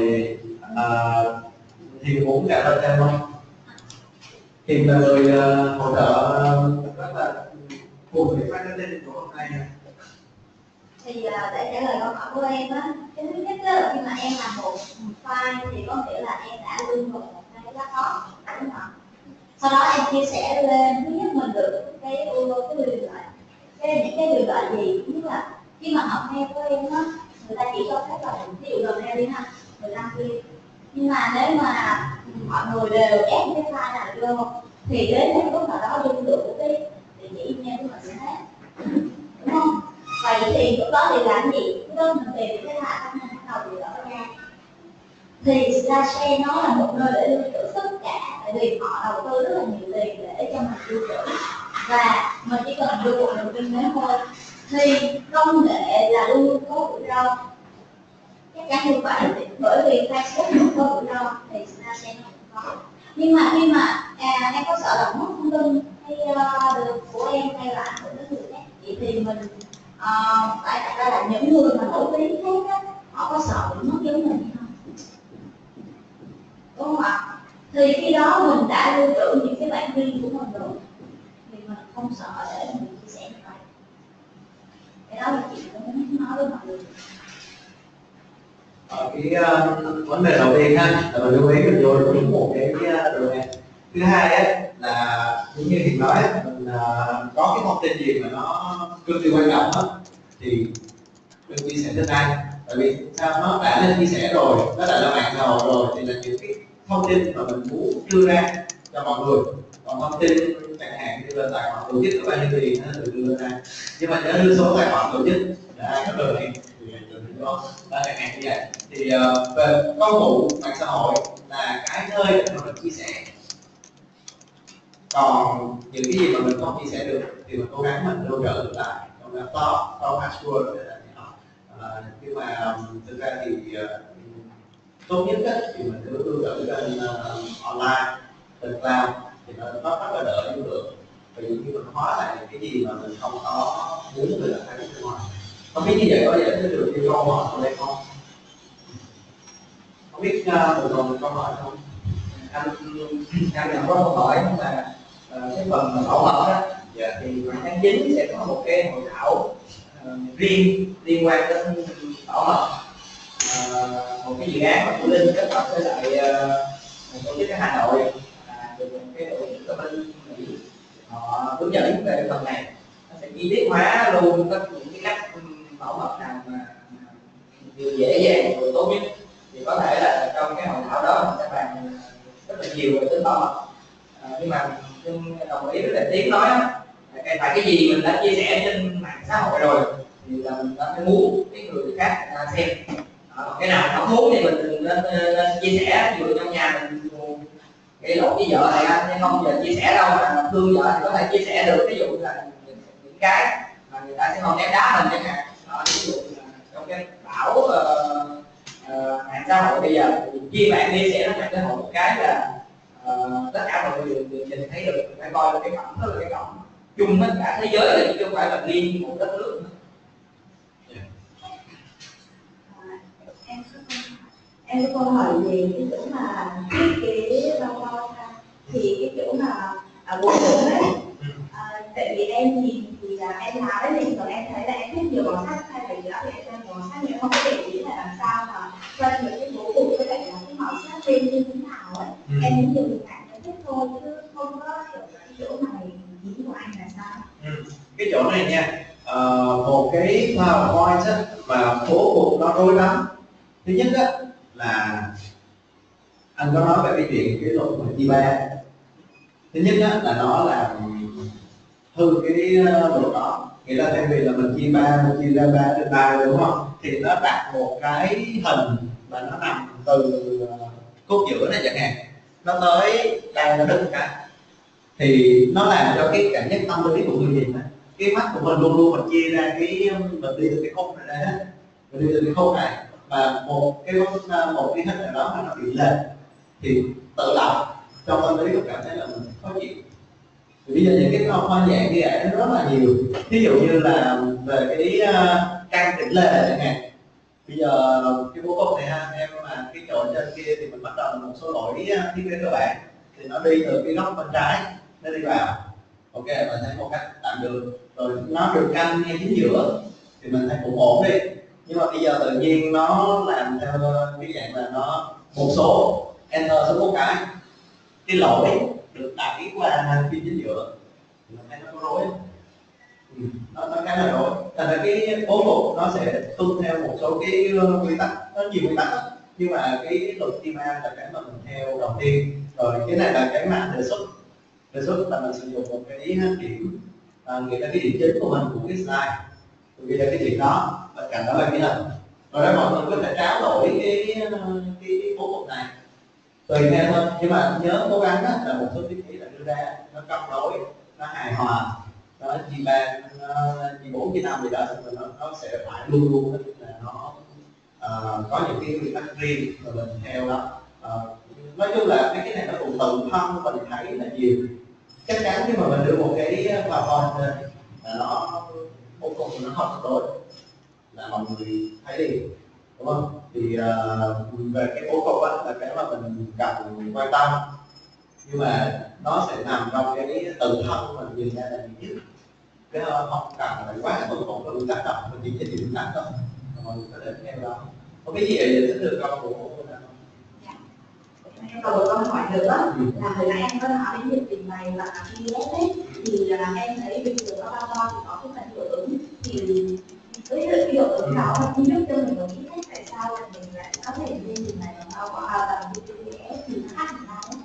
[SPEAKER 3] thì muốn trả lời thêm không? Thì là người hỗ trợ rất là phù hợp marketing của hôm nay.
[SPEAKER 5] Thì để trả lời câu hỏi của em á, cái thứ nhất là khi mà em làm một file thì có nghĩa là em đã lưu vào một cái laptop, đúng không ạ? Sau đó em chia sẻ lên, thứ nhất mình được cái quyền lợi, những cái quyền lợi gì? Thứ nhất là khi mà học mail của em á, người ta chỉ cho phép là ví dụ Gmail đi ha, 15 GB. Nhưng mà nếu mà mọi người đều ép cái file nào vô thì đến một lúc nào đó lưu lượng cái địa chỉ email của mình sẽ hết, đúng không? Vậy thì lúc đó thì làm gì? Lúc đó mình tìm cái lại các ngành bắt đầu từ đó ra. Thì slideshare nó là một nơi để lưu trữ tất cả, tại vì họ đầu tư rất là nhiều tiền để cho mình lưu trữ, và mình chỉ cần lưu một đường link đến thôi. Thì công nghệ là luôn luôn có rủi ro, chắc chắn như vậy, bởi vì Facebook cũng có rủi ro thì slideshare nó cũng có. Nhưng mà khi mà em có sợ là mất thông tin hay được của em hay là ảnh hưởng đến người khác, vậy thì mình phải đặt ra là những người mà nổi tiếng khác á, họ có sợ bị mất giống mình hay không, đúng không ạ? Thì khi đó mình đã lưu trữ những cái bản riêng của mình rồi thì mình không sợ để mình chia sẻ như vậy. Cái đó là chuyện tôi muốn nói với mọi người.
[SPEAKER 3] Cái vấn đề đầu tiên ha là mình lưu ý mình vô đúng một cái đường này. Thứ hai á là như Hiền nói mình có cái thông tin gì mà nó cực kỳ quan trọng hết thì mình chia sẻ trên đây, tại vì sao nó đã lên chia sẻ rồi, nó đã là mạng xã hội rồi thì là những cái thông tin mà mình muốn đưa ra cho mọi người. Còn thông tin chẳng hạn như là tài khoản tổ chức có bao nhiêu tiền nó được đưa ra, nhưng mà nhớ đưa số tài khoản tổ chức để ai có lời thì đừng có chẳng hạn như vậy. Thì về công cụ mạng xã hội là cái nơi để mà mình chia sẻ, còn những cái gì mà mình không chia sẻ được thì mình cố gắng mình lưu trữ lại trong laptop, trong password để nhưng mà thực ra thì tốt nhất thì mình cứ lưu trữ trên online, trên cloud thì nó rất là đỡ lưu lượng. Vì như mình hóa lại những cái gì mà mình không có muốn người ta thấy bên ngoài. Không biết như vậy có giải thích được yêu cầu hỏi ở đây không? Không biết mình còn câu hỏi không?
[SPEAKER 6] Anh có câu hỏi mà cái phần bảo mật đó, thì tháng 9 sẽ có một cái hội thảo riêng liên quan đến bảo mật, một cái dự án mà của Linh kết hợp với lại một tổ chức ở Hà Nội, được một cái tổ chức ở bên Mỹ, họ hướng dẫn về cái phần này, nó sẽ chi tiết hóa luôn tất những cái cách bảo mật nào mà vừa dễ dàng vừa tốt nhất. có thể là trong cái hội thảo đó mình sẽ bàn rất là nhiều về tính bảo mật. Nhưng mà nhưng đồng ý với lại Tiến nói á, tại cái gì mình đã chia sẻ trên mạng xã hội rồi thì là mình đã phải muốn cái người khác xem. Cái nào mình không muốn thì mình nên chia sẻ. Ví dụ trong nhà mình gây lộn với vợ này nhưng không giờ chia sẻ đâu, mà thương vợ thì có thể chia sẻ được. Ví dụ là những cái mà người ta sẽ không ném đá mình chẳng hạn. Ví dụ là trong cái bão mạng xã hội bây giờ khi bạn chia sẻ trên mạng xã hội một cái là tất cả mọi người đều nhìn thấy được, phải coi là cái cổng đó là cái cổng chung tất cả thế giới, là chứ không phải là riêng một đất nước nữa.
[SPEAKER 1] Em có câu hỏi về cái chỗ mà thiết kế bao bao ha, thì cái chỗ mà bộ đồ ấy, tại vì em nhìn thì là em lái lên còn em thấy là em thích nhiều màu sắc hay là gì đó thì em xem màu sắc, nhưng không có để ý là làm sao mà cho những cái bố cục với lại là cái màu sắc bên như thế nào ấy. Em muốn nhiều hình ảnh em thích thôi chứ không có hiểu cái chỗ này ý của anh là sao.
[SPEAKER 2] Cái chỗ này nha, một cái PowerPoint á, mà bố cục nó rối lắm. Thứ nhất á là anh có nói về cái chuyện cái luật của chi ba. Thứ nhất á là nó làm hư cái luật đó, nghĩa là thay vì là mình chia ra 3 trên 3 đúng không, thì nó đặt một cái hình mà nó nằm từ cốt giữa này chẳng hạn, nó tới đây nó đứt cả, thì nó làm cho cái cảm giác tâm lý của người nhìn, cái mắt của mình luôn luôn mình chia ra cái mình đi từ cái khúc này ra, mình đi từ cái khúc này, và một cái hình nào đó mà nó bị lệch thì tự động trong tâm lý mình cảm thấy là mình khó chịu. Thì bây giờ những cái hoa dạng như vậy nó rất là nhiều. Ví dụ như là về cái căn chỉnh lề chẳng hạn, bây giờ cái bố cục này ha em, mà cái chỗ trên kia thì mình bắt đầu một số lỗi thiết kế cơ bản, thì nó đi từ cái góc bên trái nó đi vào, ok mình thấy một cách tạm được, rồi nó được canh ngay chính giữa thì mình thấy cũng ổn đi. Nhưng mà bây giờ tự nhiên nó làm theo cái dạng là nó một số enter số một cái lỗi được đẩy qua phía chính giữa thì mình thấy nó có rối, nó khá là rối. Thành ra cái bố cục nó sẽ tuân theo một số cái quy tắc, nó nhiều quy tắc đó. Nhưng mà cái luật TIMA là cái mà mình theo đầu tiên. Rồi cái này là cái mà đề xuất là mình sử dụng một cái điểm, nghĩa là cái điểm chính của mình của cái slide, vì là cái điểm đó và cạnh đó là cái hình. Rồi đó mọi người có thể tráo đổi cái bố cục này tùy theo thôi, nhưng mà nhớ cố gắng là một số tiêu chí là đưa ra nó cân đối, nó hài hòa, nó chi ba, chi 4, chi 5 gì đó, thì nó sẽ phải luôn luôn là nó có những cái quy tắc riêng mà mình theo đó. Nói chung là mấy cái này nó cũng tự thân mình thấy là nhiều. Chắc chắn khi mà mình đưa một cái PowerPoint lên là nó bố cục nó không đối là mọi người thấy đi, đúng không? Thì về cái bố cục á là cái mà mình cần quan tâm, nhưng mà nó sẽ nằm trong cái tự thân mình nhìn ra là nhiều nhất, chứ không cần phải quá tuân thủ cái quy tắc đâu, mình chỉ nhìn quy tắc thôi, mọi người có thể theo đó. Có cái gì để thích được câu của mình không?
[SPEAKER 1] Em còn một câu hỏi nữa là hồi nãy em có nói đến việc trình bày và PDF ấy, thì em thấy bây giờ có bao thì có cái phần hiệu ứng, thì với cái hiệu ứng đó là không giúp cho mình một ít cách tại sao là mình lại có thể lên trình bày bằng bằng PDF thì nó khác làm sao?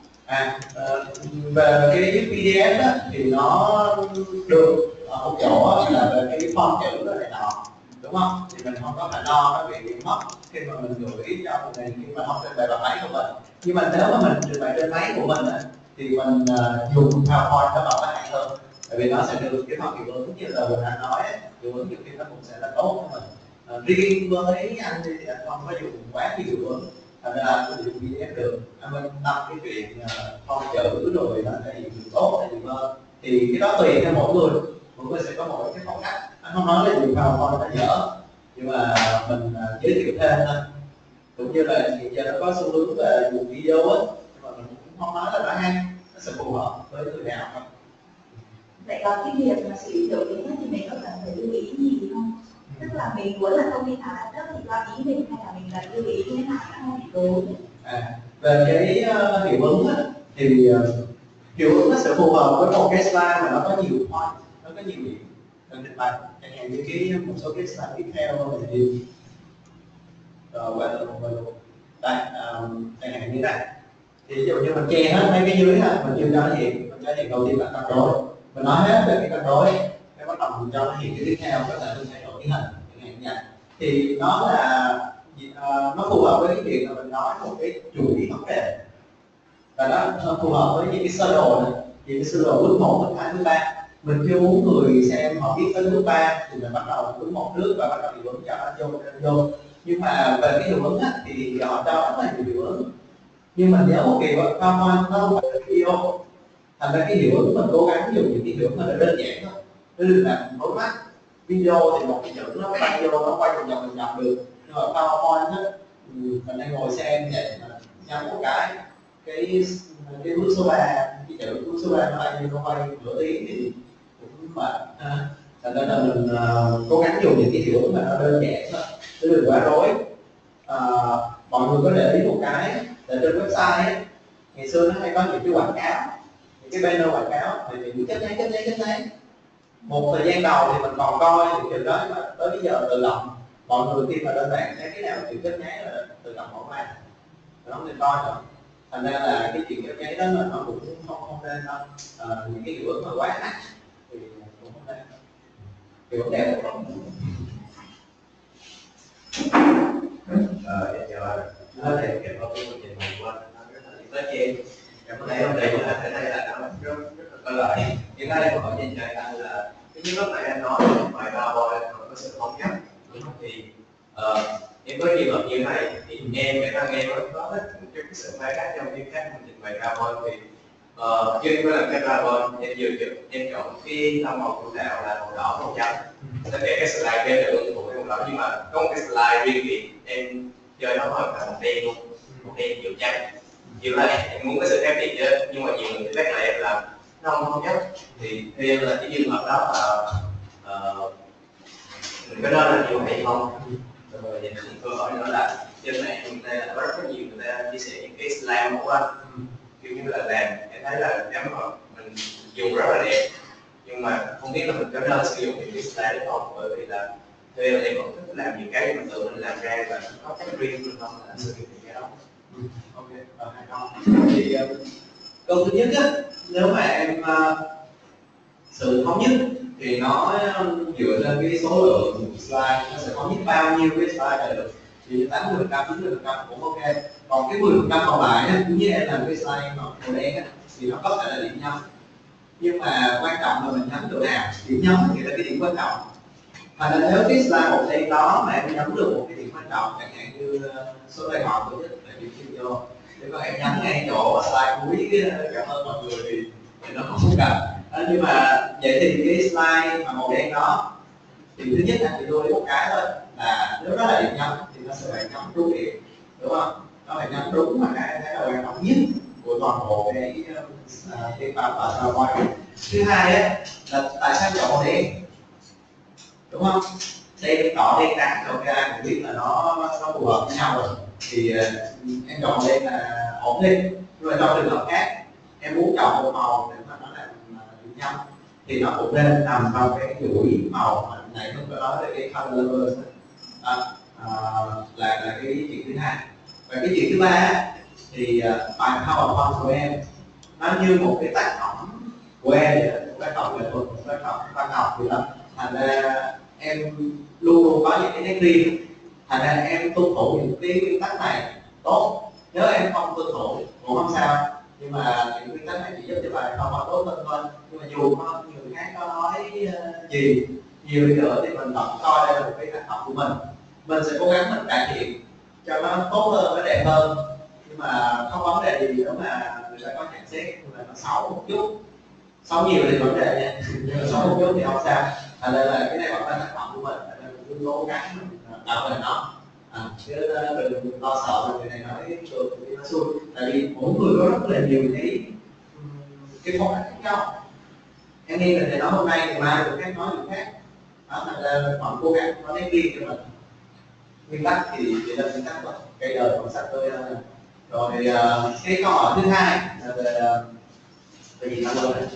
[SPEAKER 2] Về cái PDF đó, thì nó được ở một chỗ là về cái font chữ đó này nọ, đúng không? Thì mình không có phải lo nó bị mất khi mà mình gửi cho một người khi mà không trình bày bằng máy của mình. Nhưng mà nếu mà mình trình bày trên máy của mình thì mình dùng PowerPoint nó bảo hạn hơn, tại vì nó sẽ được cái phần hiệu ứng như là mình đã nói, hiệu ứng nhiều khi nó cũng sẽ là tốt cho mình. Riêng với anh thì anh không có dùng quá nhiều hiệu ứng, thành ra là tôi dùng PDF được. Anh bên tâm cái chuyện font chữ rồi nó thể hiện được tốt hay gì hơn, thì cái đó tùy theo mỗi người sẽ có mỗi cái phong cách. Anh không nói là dùng PowerPoint nó dở, nhưng mà mình giới thiệu thêm thôi. Cũng như là hiện giờ nó có xu hướng về dùng video á, nhưng mà mình cũng không nói là nó hay, nó sẽ phù hợp với người nào không.
[SPEAKER 1] Vậy còn cái việc mà sử dụng hiệu ứng thì mình có cần phải lưu ý gì không? Tức là mình muốn là thông tin nào là tức thì do ý mình, hay là mình cần lưu ý như thế nào đã không bị đối?
[SPEAKER 2] Về cái hiệu ứng á, thì hiệu ứng nó sẽ phù hợp với một cái slide mà nó có nhiều point, nó có nhiều điểm cần trình bày. Chẳng hạn như một số cái slide tiếp theo thì rồi qua luôn.
[SPEAKER 3] đây chẳng hạn như này, thì ví dụ như mình che hết mấy cái dưới ha, mình chưa cho nó hiện, mình cho hiện đầu tiên là cân đối, mình nói hết về cái cân đối, cái bắt đầu mình cho nó hiện cái tiếp theo có thể mình thay đổi cái hình chẳng hạn như vậy. Thì nó là nó phù hợp với cái chuyện là mình nói một cái chuỗi vấn đề, và nó phù hợp với những cái sơ đồ này. Thì cái sơ đồ bước 1, bước 2, bước 3 mình chưa muốn người xem họ biết tới bước 3 thì mình bắt đầu bước 1 trước và bắt đầu hiệu ứng cho nó vô. Nhưng mà về cái hiệu ứng á, thì họ cho rất là nhiều hiệu ứng, nhưng mà nhớ một kỳ PowerPoint nó không phải là video, thành ra cái hiệu ứng mình cố gắng dùng những cái hiệu ứng mà nó đơn giản thôi, đừng làm đối mắt. Video thì một cái chữ nó quay vô, nó quay vòng được, nhưng mà PowerPoint á mình đang ngồi xem vậy mà nhắm một cái bước số 3, cái chữ bước số 3 nó bay như nó quay nửa tiếng thì cũng mệt ha. Thành ra là mình cố gắng dùng những cái hiệu ứng mà nó đơn giản thôi, chứ đừng quá rối. Mọi người có để ý một cái là trên website ấy, ngày xưa nó hay có những cái quảng cáo, những cái banner quảng cáo thì mình kết nối. Một thời gian đầu thì mình còn coi những chuyện đó, nhưng mà tới bây giờ tự động mọi người khi mà lên mạng thấy cái nào chịu kết nháy là tự động bỏ qua, nó không nên coi nữa. Thành ra là cái chuyện kết nháy đó là nó cũng không nên đâu. Những cái hiệu ứng mà quá nặng thì cũng không nên. Hiệu ứng đẹp là
[SPEAKER 2] Em chào anh. Nói về cái câu chuyện của mình qua nói chuyện em có thấy vấn đề là cái này là nó rất là có lợi. Nhưng cái đây câu hỏi trên trời anh là cái lúc nãy anh nói ngoài PowerPoint có sự thống nhất, thì em có trường hợp như thế này thì em bản thân em có cái sự phá cách trong cái cách mình trình bày PowerPoint. Thì khi em có làm cái PowerPoint em chọn cái tông màu chủ đạo là màu đỏ, màu trắng, tất cả các slide em đều ủng hộ cái màu đỏ, nhưng mà có một cái slide riêng thì em chơi nó hoàn toàn màu đen luôn, màu đen chiều trắng. Kiểu là em muốn cái sự khác biệt chứ, nhưng mà nhiều người khác lại em làm nó không nhất. Thì theo em là cái trường hợp đó là mình có nên là như vậy không? Rồi thì câu hỏi nữa là trên mạng người ta là có rất nhiều người ta chia sẻ những cái slide mẫu anh, kiểu như là làm em thấy là nếu mà mình dùng rất là đẹp, nhưng mà không biết là mình có nên sử dụng những cái slide đấy không, bởi vì là theo em vẫn thích làm những cái mình tự mình làm ra và có cái riêng của không là sử dụng những cái đó.
[SPEAKER 3] ok. Hai câu. Thì câu thứ nhất á, nếu mà em sự thống nhất thì nó dựa trên cái số lượng slide, nó sẽ thống nhất bao nhiêu cái slide là được, thì 80%, 90% cũng ok. Còn cái 10% còn lại á, cũng như em làm cái slide màu đen á, thì nó có thể là điểm nhấn, nhưng mà quan trọng là mình nhấn chỗ nào. Điểm nhấn thì là cái điểm quan trọng. Thành ra nếu cái slide màu đen đó mà em nhấn được một cái điểm quan trọng, chẳng hạn như số đề hỏi của nhất là điểm chuyên vô, thì có em nhấn ngay chỗ slide cuối cái cảm ơn mọi người thì nó không cần. Nhưng mà vậy thì cái slide mà màu đen đó thì thứ nhất là chỉ lưu ý một cái thôi, là nếu đó là điểm nhấn thì nó sẽ phải nhấn đúng điểm, đúng không? Nó phải nhấn đúng mà cái là quan trọng nhất của toàn bộ cái PowerPoint. Thứ hai á là tại sao chọn màu đen, đúng không? Đen đỏ đen trắng ok ai cũng biết là nó phù hợp với nhau rồi, thì em chọn màu đen là ổn đi. Nhưng mà trong trường hợp khác em muốn chọn một màu để mà nó làm điểm nhấn thì nó cũng nên nằm trong cái chuỗi màu này. Lúc đó là cái color lovers là cái chuyện thứ hai. Và cái chuyện thứ ba thì bài PowerPoint của em nó như một cái tác phẩm của em vậy đó, một tác phẩm nghệ thuật, một tác phẩm văn học vậy đó. Thành ra em luôn luôn có những cái nét riêng, thành ra em tuân thủ những cái nguyên tắc này tốt. Nếu em không tuân thủ cũng không sao, nhưng mà những nguyên tắc này chỉ giúp cho bài không có tốt hơn thôi. Nhưng mà dù có người khác có nói gì nhiều đi nữa thì mình vẫn coi đây là một cái tác phẩm của mình sẽ cố gắng mình cải thiện cho nó tốt hơn, nó đẹp hơn. Nhưng mà không vấn đề gì nếu mà người ta có nhận xét là nó xấu một chút, xấu nhiều thì vấn đề nha, nhưng mà xấu một chút thì không sao. Thành ra là cái này vẫn là tác phẩm của mình, nên mình cứ cố gắng mình bảo vệ nó, chứ đừng lo sợ là người này nói được thì nó xui. Tại vì mỗi người có rất là nhiều cái phong cách khác nhau, em nghe người này nói hôm nay ngày mai người khác nói người khác đó. Thành ra mình cố gắng có nét riêng cho mình. Nguyên tắc thì chỉ là nguyên tắc thôi, cây đời còn sạch tươi hơn. Rồi cái câu hỏi thứ hai là về gì nó luôn này.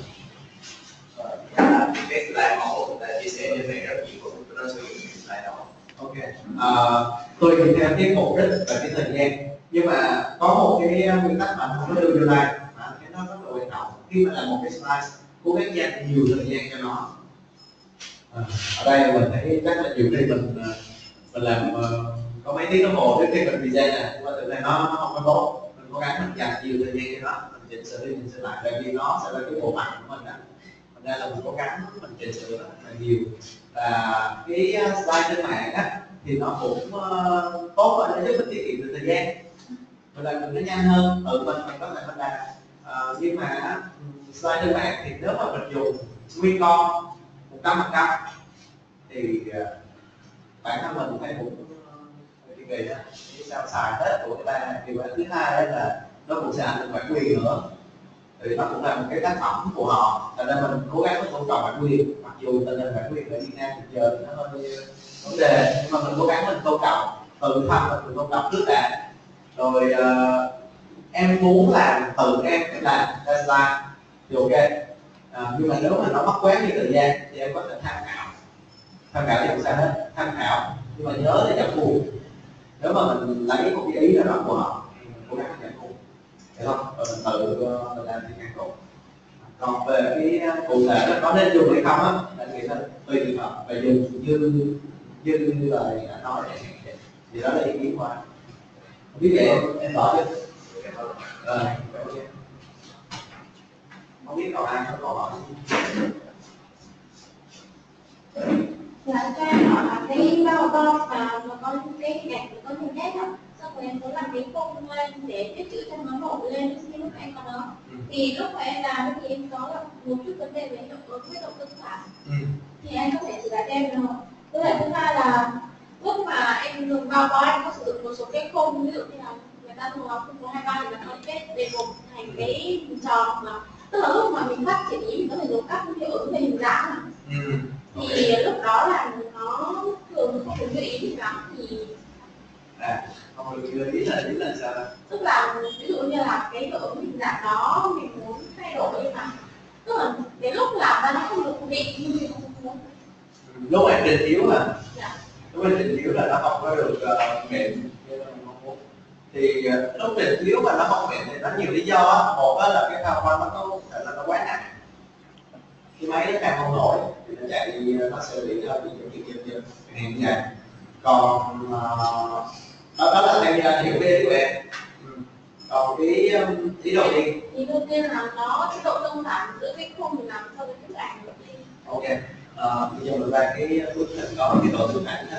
[SPEAKER 2] Cái slide mẫu người ta chia sẻ trên này rất nhiều, nó sử dụng cái slide đó.
[SPEAKER 3] Ok, tôi thì theo cái mục đích và cái thời gian. Nhưng mà có một cái nguyên tắc mà anh không có đưa vô đây mà anh thấy nó rất là quan trọng. Khi mà làm một cái slide, cố gắng dành nhiều thời gian cho nó. Ở đây mình thấy chắc là nhiều khi mình làm có mấy tiếng đồng hồ trước khi mình design này, qua từ này nó không có tốt. Mình cố gắng mình dành nhiều thời gian cho nó, mình chỉnh sửa đi chỉnh sửa lại, tại vì nó sẽ là cái bộ mặt của mình đó. Thành ra là mình cố gắng mình chỉnh sửa rất là nhiều. Và cái slide trên mạng á thì nó cũng tốt hơn, nó giúp mình tiết kiệm được thời gian, mình làm nó nhanh hơn, tự mình có thể mình làm. Nhưng mà slide trên mạng thì nếu mà mình dùng nguyên con 100% thì bản thân mình phải cũng kỳ kỳ đó, sao xài hết của người ta. Điều thứ hai là nó cũng sẽ ảnh hưởng bản quyền nữa, thì nó cũng là một cái tác phẩm của họ, thành ra mình cố gắng mình tôn trọng bản quyền, mặc dù tình hình bản quyền ở Việt Nam hiện giờ nó hơi vấn đề, nhưng mà mình cố gắng mình tôn trọng, tự thân mình tôn trọng trước đã. Rồi em muốn làm tự em làm Tesla thì ok, nhưng mà nếu mà nó mất quá nhiều thời gian thì em có thể tham khảo thì không sao hết, tham khảo nhưng mà nhớ để chẳng buồn. Nếu mà mình lấy một cái ý nào đó của họ thì mình cố gắng chẳng buồn, hiểu không? Và mình tự mình làm thì càng tốt. Còn về cái cụ thể là có nên dùng hay không á, là nghĩ là tùy trường hợp, và dùng như lời đã nói thì đó là ý kiến của anh. Không biết vậy em rõ chưa? Rồi, không biết còn ai có câu hỏi gì?
[SPEAKER 5] Dạ, cho em hỏi là cái bao bo và nó có cái gạch, có những nét đó, xong rồi em muốn làm cái phông lên để viết chữ cho nó nổi lên khi lúc em còn đó. Thì lúc mà em làm thì em có là một chút vấn đề về hiệu ứng với động cơ phản, thì em có thể chỉ lại em được không? Với lại thứ hai là lúc mà em dùng bao bo em có sử dụng một số cái khung, ví dụ như là người ta thường làm khung số 23 thì nó có cái đề mục thành cái hình tròn, mà tức là lúc mà mình phát triển ý mình có thể dùng các hiệu ứng về hình dạng mà. Thì lúc đó là nó thường không được gợi ý gì lắm thì
[SPEAKER 3] không được gợi ý là sao?
[SPEAKER 5] tức là ví dụ như là cái hiệu ứng hình dạng đó mình muốn thay đổi, nhưng mà tức là đến lúc làm ra nó không được định như mình không muốn.
[SPEAKER 3] Lúc em trình chiếu mà
[SPEAKER 5] Dạ.
[SPEAKER 3] lúc em trình chiếu là nó không có được mềm như mình mong muốn. Thì lúc trình chiếu mà nó không mềm thì nó nhiều lý do á. Một là cái PowerPoint nó có thể là nó quá nặng, cái máy nó càng không nổi thì nó chạy nó sẽ bị hơi bị giật như vậy. Còn đó là theo như anh hiểu cái ý của em. Còn cái ý đầu tiên
[SPEAKER 5] Thì đầu tiên là nó cái độ tương phản giữa cái khung mình làm so với bức ảnh đầu tiên.
[SPEAKER 3] ok. Bây giờ mình ra cái bức hình có cái độ tương phản ha.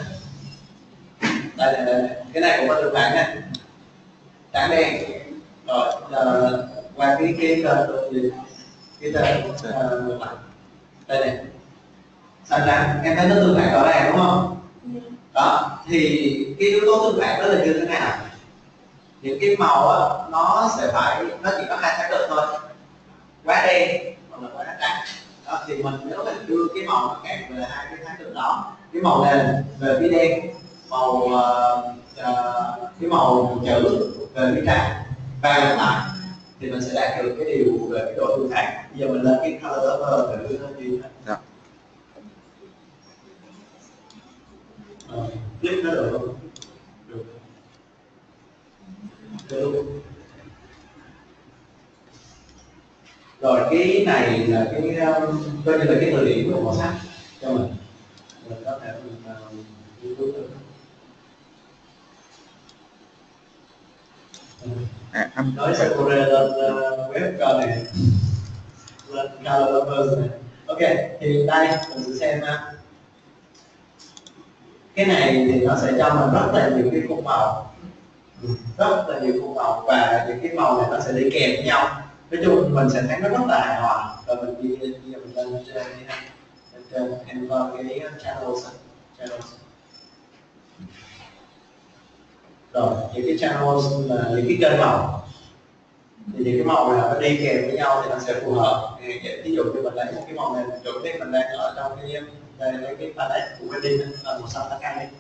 [SPEAKER 3] Đây, cái này cũng có tương phản nha, trắng đen. Rồi qua cái tên ngược lại đây này, xanh trắng, em thấy nó tương phản rõ ràng đúng không? Đó thì cái yếu tố tương phản đó là như thế nào? Những cái màu á nó sẽ phải, nó chỉ có hai thái cực thôi, quá đen hoặc là quá trắng. Đó thì mình nếu mình đưa cái màu nó cạn về hai cái thái cực đó, cái màu nền về phía đen, màu cái màu chữ về phía trắng và ngược lại, thì mình sẽ đạt được cái điều về cái độ tương phản. Bây giờ mình lên cái color over thử nó gì đó. Click nó được không? Được. Rồi cái này là cái coi như là cái thời điểm của màu sắc cho mình có thể nghiên cứu được.
[SPEAKER 4] Anh
[SPEAKER 3] Nói Sakura lên web coi này, lên color lovers này. Ok, thì đây mình sẽ xem ha. Cái này thì nó sẽ cho mình rất là nhiều cái khung màu, rất là nhiều khung màu, và những cái màu này nó sẽ đi kèm với nhau. Nói chung mình sẽ thấy nó rất là hài hòa. Và mình đi mình lên trên em coi cái channels. Rồi những cái channels là những cái kênh màu, thì những cái màu này nó đi kèm với nhau thì nó sẽ phù hợp. Ví dụ như mình lấy một cái màu này, chuẩn biết mình đang ở trong cái đây, lấy cái palette của wedding là màu xanh lá cây đi.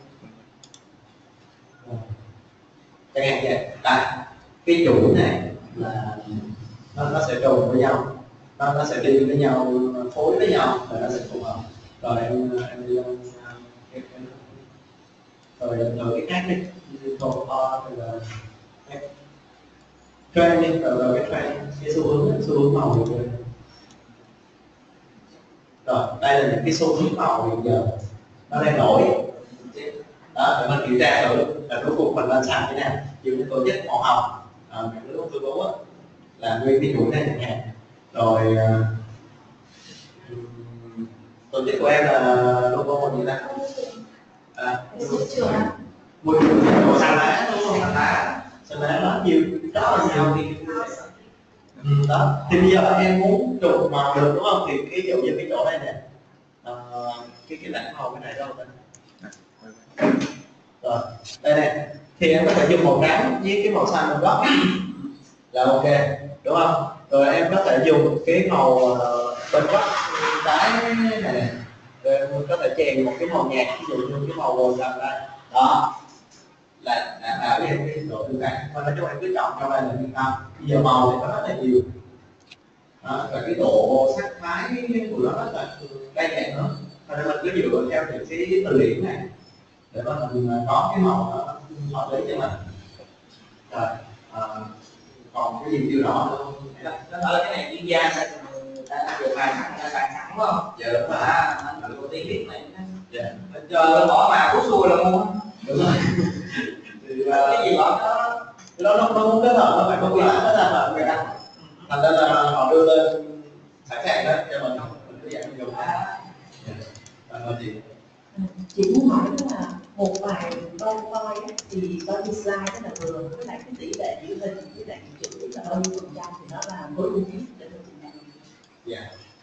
[SPEAKER 3] Chẳng hạn vậy, đây cái chuỗi này là nó sẽ trùng với nhau, nó sẽ đi với nhau, phối với nhau và nó sẽ phù hợp. Rồi em đi rồi thử cái khác đi, to hay là trend đi, rồi cái trend, cái xu hướng màu hiện giờ. Rồi đây là những cái xu hướng màu hiện giờ nó đang nổi đó, để mình kiểm tra thử là rốt cuộc mình nên xài thế nào. Ví dụ như tổ chức màu hồng, các nước tuyên bố là nguyên cái chuỗi này chẳng hạn. Rồi tổ chức của em là logo gì ta? Môi trường màu xanh lá, đúng không? Xanh lá nó nhiều, rất là nhiều thì đó. Thì bây giờ em muốn trùng màu được đúng không? Thì cái dụ như cái chỗ này nè, cái lãnh màu cái này đâu ta? Rồi đây này, thì em có thể dùng màu trắng với cái màu xanh màu gốc là ok, đúng không? Rồi em có thể dùng cái màu bên góc trái này nè, rồi em có thể chèn một cái màu nhạt, ví dụ như cái màu vàng đậm đây, đó là tạo cho em cái độ tương tác. Và nói chung em cứ chọn trong đây là yên tâm. Bây giờ màu thì có rất là nhiều đó, và cái độ sắc thái của nó rất là đa dạng nữa, cho nên mình cứ dựa theo những cái từ điển này để mà mình có cái màu nó hợp lý cho mình. Rồi còn cái gì chưa rõ nữa không?
[SPEAKER 6] Nó ở cái này chuyên gia người ta dùng màn sẵn đúng không?
[SPEAKER 3] Dạ đúng rồi.
[SPEAKER 6] Mình có tí biết này.
[SPEAKER 3] Dạ.
[SPEAKER 6] Mình chờ bỏ màu của xui là mua.
[SPEAKER 3] Đúng rồi. Thì
[SPEAKER 6] Cái gì bỏ
[SPEAKER 3] nó muốn kết hợp, nó phải có quy tắc kết hợp là người ta. Thành ra là họ đưa lên sẵn sàng đó cho mình cứ dạng mình dùng. Cảm ơn chị.
[SPEAKER 7] Chị muốn hỏi là một vài PowerPoint thì bao nhiêu slide đó là vừa, với lại cái tỷ lệ giữa hình với lại chữ là bao nhiêu % thì nó là với ưu tiên để mình trình bày.
[SPEAKER 3] Dạ.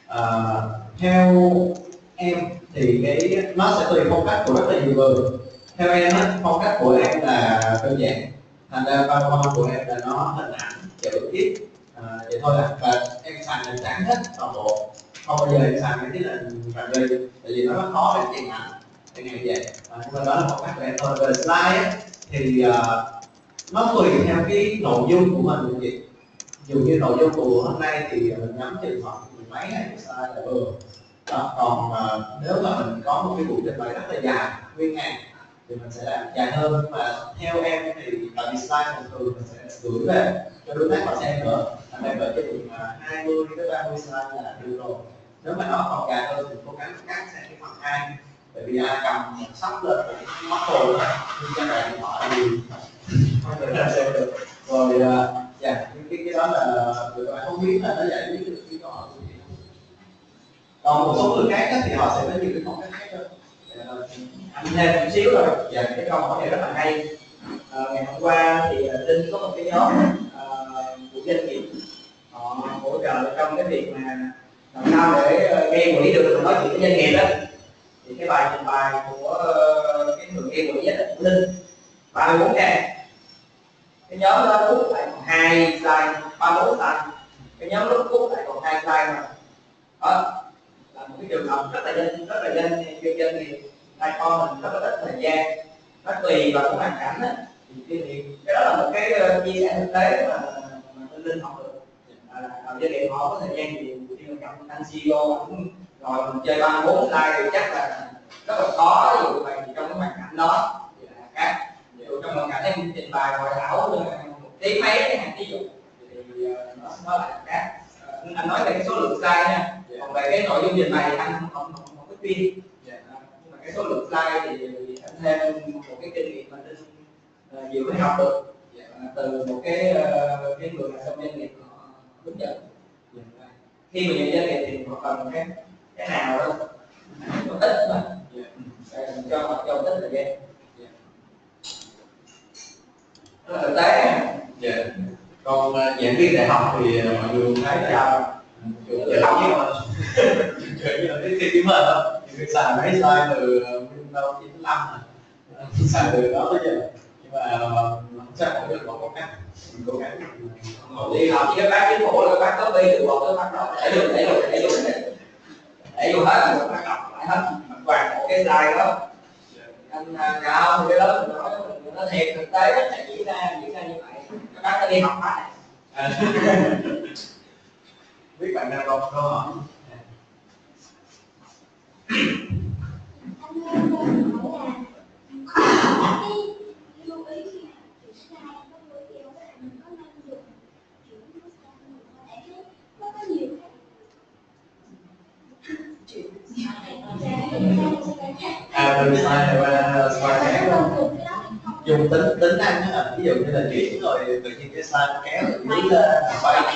[SPEAKER 3] Theo em thì nó sẽ tùy phong cách của rất là nhiều người. Theo em á, phong cách của em là đơn giản, thành ra PowerPoint của em là nó hình ảnh chữ viết vậy thôi à. Và em xài nền trắng hết toàn bộ, không bao giờ em xài mấy cái nền vàng ly, tại vì nó rất khó để chèn ảnh chẳng hạn vậy. Nhưng mà đó là phong cách của em thôi. Về slide á, thì nó tùy theo cái nội dung của mình vậy. Dù như nội dung của hôm nay thì mình nhắm chừng khoảng mười mấy ngày slide là vừa đó. Còn nếu mà mình có một cái buổi trình bày rất là dài nguyên ngày thì mình sẽ làm dài hơn. Nhưng mà theo em thì tại vì slide thường mình sẽ gửi về cho đối tác họ xem nữa, anh em gửi cho mình 20 đến 30 slide là được rồi. Nếu mà nó còn dài hơn thì cố gắng cắt sang cái phần 2, tại vì ai cầm sắp lên cũng mất rồi đó, nhưng các bạn điện thoại thì không thể nào xem được. Rồi cái đó là tụi các bạn không biết là nó giải quyết được cái câu hỏi của chị. Còn một số người khác thì họ sẽ có nhiều cái phong cách khác hơn.
[SPEAKER 6] anh thêm một xíu rồi. Dạ, cái câu hỏi này rất là hay. Ngày hôm qua thì Linh có một cái nhóm của doanh nghiệp họ hỗ trợ trong cái việc mà làm sao để gây quỹ được nói chuyện với doanh nghiệp đó. Thì cái bài trình bày của cái người gây quỹ là của Linh 34 trang. Cái nhóm đó rút lại còn 2 slide, 34 slide. Cái nhóm rút lại còn 2 slide mà. Đó là một cái trường hợp rất là doanh nghiệp tay con mình rất là ít thời gian, nó tùy vào cái hoàn cảnh đó. Thì cái đó là một cái chia sẻ thực tế mà Linh học được. Doanh nghiệp họ có thời gian nhiều, khi mà gặp anh CEO rồi mình chơi 34 slide thì chắc là rất là khó. Ví dụ vậy thì trong cái hoàn cảnh đó thì là khác. Ví dụ trong hoàn cảnh em trình bày hội thảo một tí mấy cái hàng ví dụ thì nó lại khác. Anh nói về cái số lượng slide nha. Còn về cái nội dung trình bày thì anh không có chuyên. Nhưng mà cái số lượng slide thì anh thêm một cái kinh nghiệm mà Linh vừa mới học được từ một cái người làm trong doanh nghiệp họ hướng dẫn. Khi mà nhận doanh nghiệp thì họ cần cái nào đó có ít mà cho ít thời gian. Đó là thực tế.
[SPEAKER 3] Dạ. Còn giảng viên đại học thì mọi người thấy là đại học như mà chuyện như là cái kiếm mệt không? Thì xài mấy slide từ Windows 95 này, xài từ đó tới giờ. Nhưng mà không sao mỗi người một cách, mình cố gắng
[SPEAKER 6] đi học với các bác chính phủ là các bác copy từ một tới bắt đầu để vô hết rồi bắt đầu lại hết toàn bộ cái slide đó. Anh không cái đó mình nói nó thiệt thực tế nó sẽ diễn ra như vậy. Các bác đi học hết này.
[SPEAKER 3] biết bạn nào không câu hỏi.
[SPEAKER 5] Anh ơi, hỏi là cái lưu ý khi mà slide có đối kéo với
[SPEAKER 3] Từ slide này qua slide khác luôn, dùng tính năng á, ví dụ như là chuyển rồi tự nhiên cái slide nó kéo từ dưới lên quay.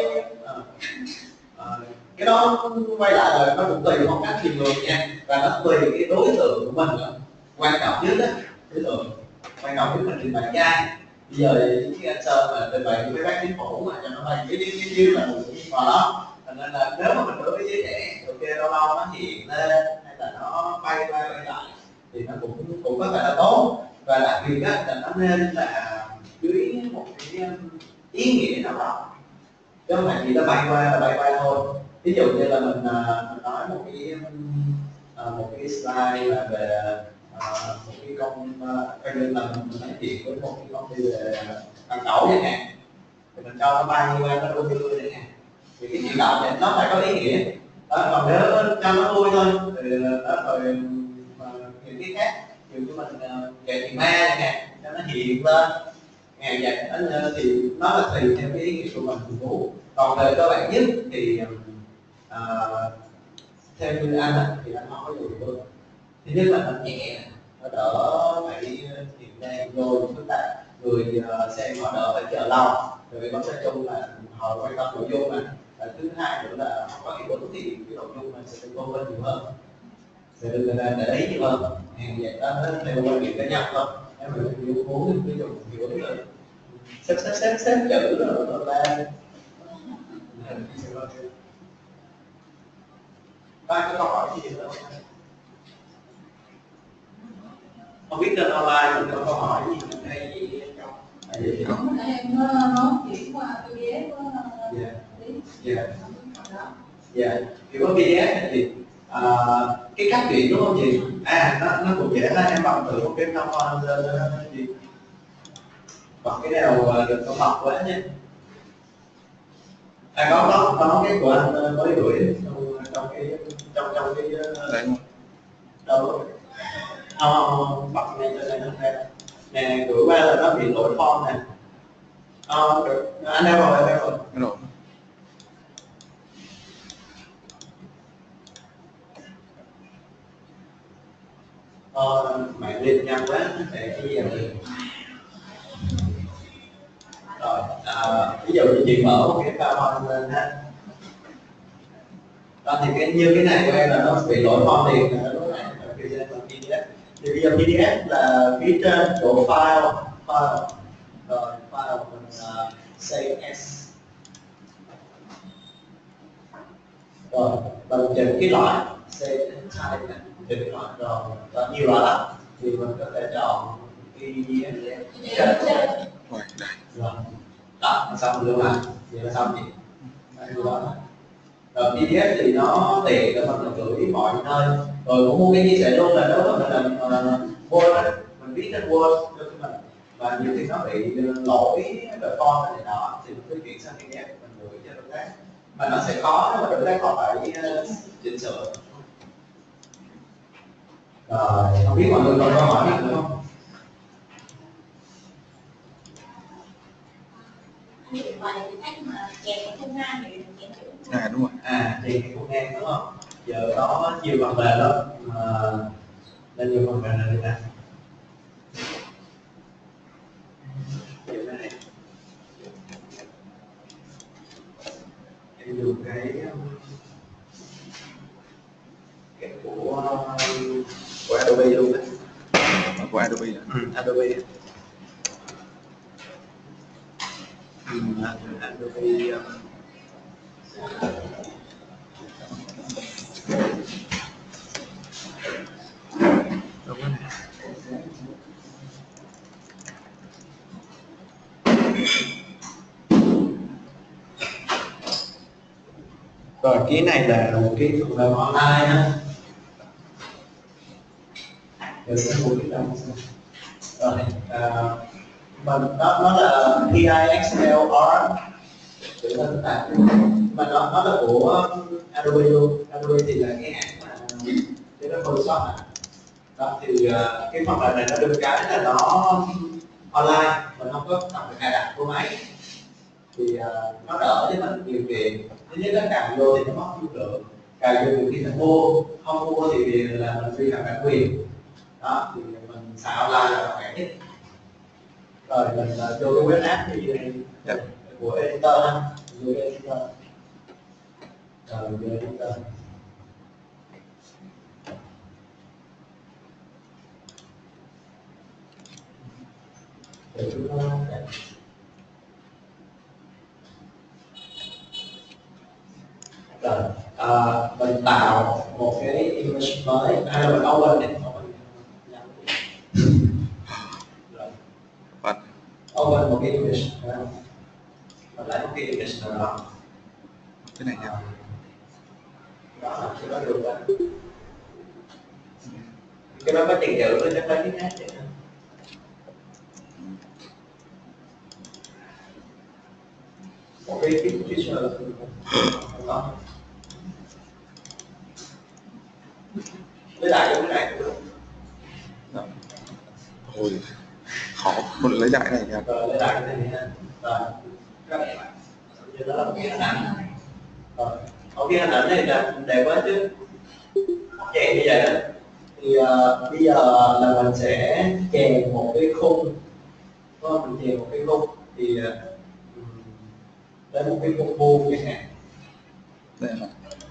[SPEAKER 3] Cái đó quay lại là nó cũng tùy phong cách nhiều người nha, và nó tùy cái đối tượng của mình nữa. Quan trọng nhất á, đối tượng quan trọng nhất là trình bày trai. Bây giờ cái anh Sơn mà trình bày với bác chính phủ mà cho nó bay dưới là một cái vào đó, thành nên là nếu mà mình đối với giới trẻ, ok lâu lâu nó hiện lên hay là nó bay qua bay lại thì nó cũng có thể là tốt, và đặc biệt á là nó nên là dưới một cái ý nghĩa nào đó, chứ không phải chỉ nó bay qua là bay thôi. Ví dụ như là mình nói một cái slide là về một cái coi như là mình nói chuyện với một cái công ty về toàn cầu chẳng hạn, thì mình cho nó bay qua nó đôi mươi chẳng hạn, thì cái chuyện đó thì nó phải có ý nghĩa đó. Còn nếu cho nó vui thôi thì đó rồi những cái khác, ví dụ như mình kể chuyện ma chẳng hạn cho nó hiện lên ngày vậy thì nó là tùy theo cái ý nghĩa của mình phục vụ. Còn về cơ bản nhất thì theo như anh thì anh nói nhiều hơn. Thứ nhất là nó nhẹ, nó đỡ phải hiện đang vô phức tạp, người xem họ đỡ phải chờ lâu, rồi vấn đề chung là họ quan tâm nội dung này. Và thứ hai nữa là họ có hiệu ứng thì cái nội dung mình sẽ được vô lên nhiều hơn, sẽ được người ta để ý nhiều hơn. Hàng vậy đó nó theo quan điểm cá nhân thôi. Nếu mình yêu muốn ví dụ hiệu ứng là xếp chữ rồi là ba có câu hỏi gì nữa không? Không biết trên online mình có câu hỏi gì hay gì không?
[SPEAKER 7] Em nói chuyển qua PDF
[SPEAKER 3] Dạ, thì có PDF thì cái cách chuyển đúng không chị? Nó cũng dễ lắm, em bằng thử một cái comment lên gì bằng cái nào đừng có mập quá nha. Có cái của anh mới gửi trong cái
[SPEAKER 4] Đấy không?
[SPEAKER 3] đâu không bật lên trên đây nè, gửi qua là nó bị lỗi form nè. Anh đeo rồi.
[SPEAKER 4] Rồi.
[SPEAKER 3] Mạng liên nhanh quá để cái gì vậy? Rồi, ví dụ như chị mở một cái PowerPoint lên ha. Đó thì như cái này của em là nó bị lỗi form liền là lúc này PDF. Thì bây giờ PDF là phía trên chỗ file rồi file mình save as, rồi mình chỉnh cái loại save as type này, chỉnh cái loại rồi có nhiều loại lắm thì mình có thể chọn PDF
[SPEAKER 4] Rồi, đây.
[SPEAKER 3] rồi đó xong luôn lại vậy là xong chị. Rồi PDF thì nó tiện để mình gửi mọi nơi. Rồi cũng mua cái chia sẻ luôn là nếu mà mình làm Word mình viết trên Word cho mình, và nhiều khi nó bị lỗi về form này nọ thì mình cứ chuyển sang PDF mình gửi cho đối tác, mà nó sẽ khó nếu mà đối tác còn phải chỉnh sửa. Rồi không biết mọi người còn câu hỏi gì nữa không?
[SPEAKER 5] Vậy thì cách mà chèn không ngang thì chèn chữ.
[SPEAKER 4] Đúng rồi.
[SPEAKER 3] Chèn cái không ngang đúng không? Giờ có nhiều phần mềm lắm nên nhiều phần mềm là người ta em dùng cái của Adobe luôn đấy.
[SPEAKER 4] Của Adobe.
[SPEAKER 3] Adobe. Adobe
[SPEAKER 4] Đâu có này.
[SPEAKER 3] Rồi cái này là một cái phần mềm online ha. Rồi mình nó là PIXLR tự thân tạp, mà nó là của Adobe luôn. Adobe thì là cái hãng mà cái đó Photoshop này. Đó thì cái phần mềm này nó được cái là nó online, mình không có cần phải cài đặt của máy, thì nó đỡ cho mình điều kiện. Thứ nhất là càng vô thì nó mất dung lượng, cài dùng khi thành mua, không mua thì là mình vi phạm bản quyền. Đó thì mình xài online là khỏe nhất. Rồi mình vô cái web app thì của editor ha, vô cái editor. Rồi vô editor. Để chúng ta rồi mình tạo một cái image mới hay là mình open đi, open một cái image mình lấy một cái image nào đó,
[SPEAKER 4] cái này nha.
[SPEAKER 3] đó thì nó được rồi. Cái đó có tiền chữ tôi chắc lấy cái khác chứ. Một cái picture không có. Lấy lại cái này cũng được.
[SPEAKER 4] Ôi khó, một lấy lại này nha.
[SPEAKER 3] Rồi lấy lại cái này nha. Rồi các bạn như đó là một cái hình ảnh. Rồi một cái hình ảnh này là đẹp quá chứ. Chèn như vậy đó. Thì bây giờ là mình sẽ chèn một cái khung. Mình chèn một cái khung thì lấy một cái khung vuông chẳng hạn.
[SPEAKER 4] Đây là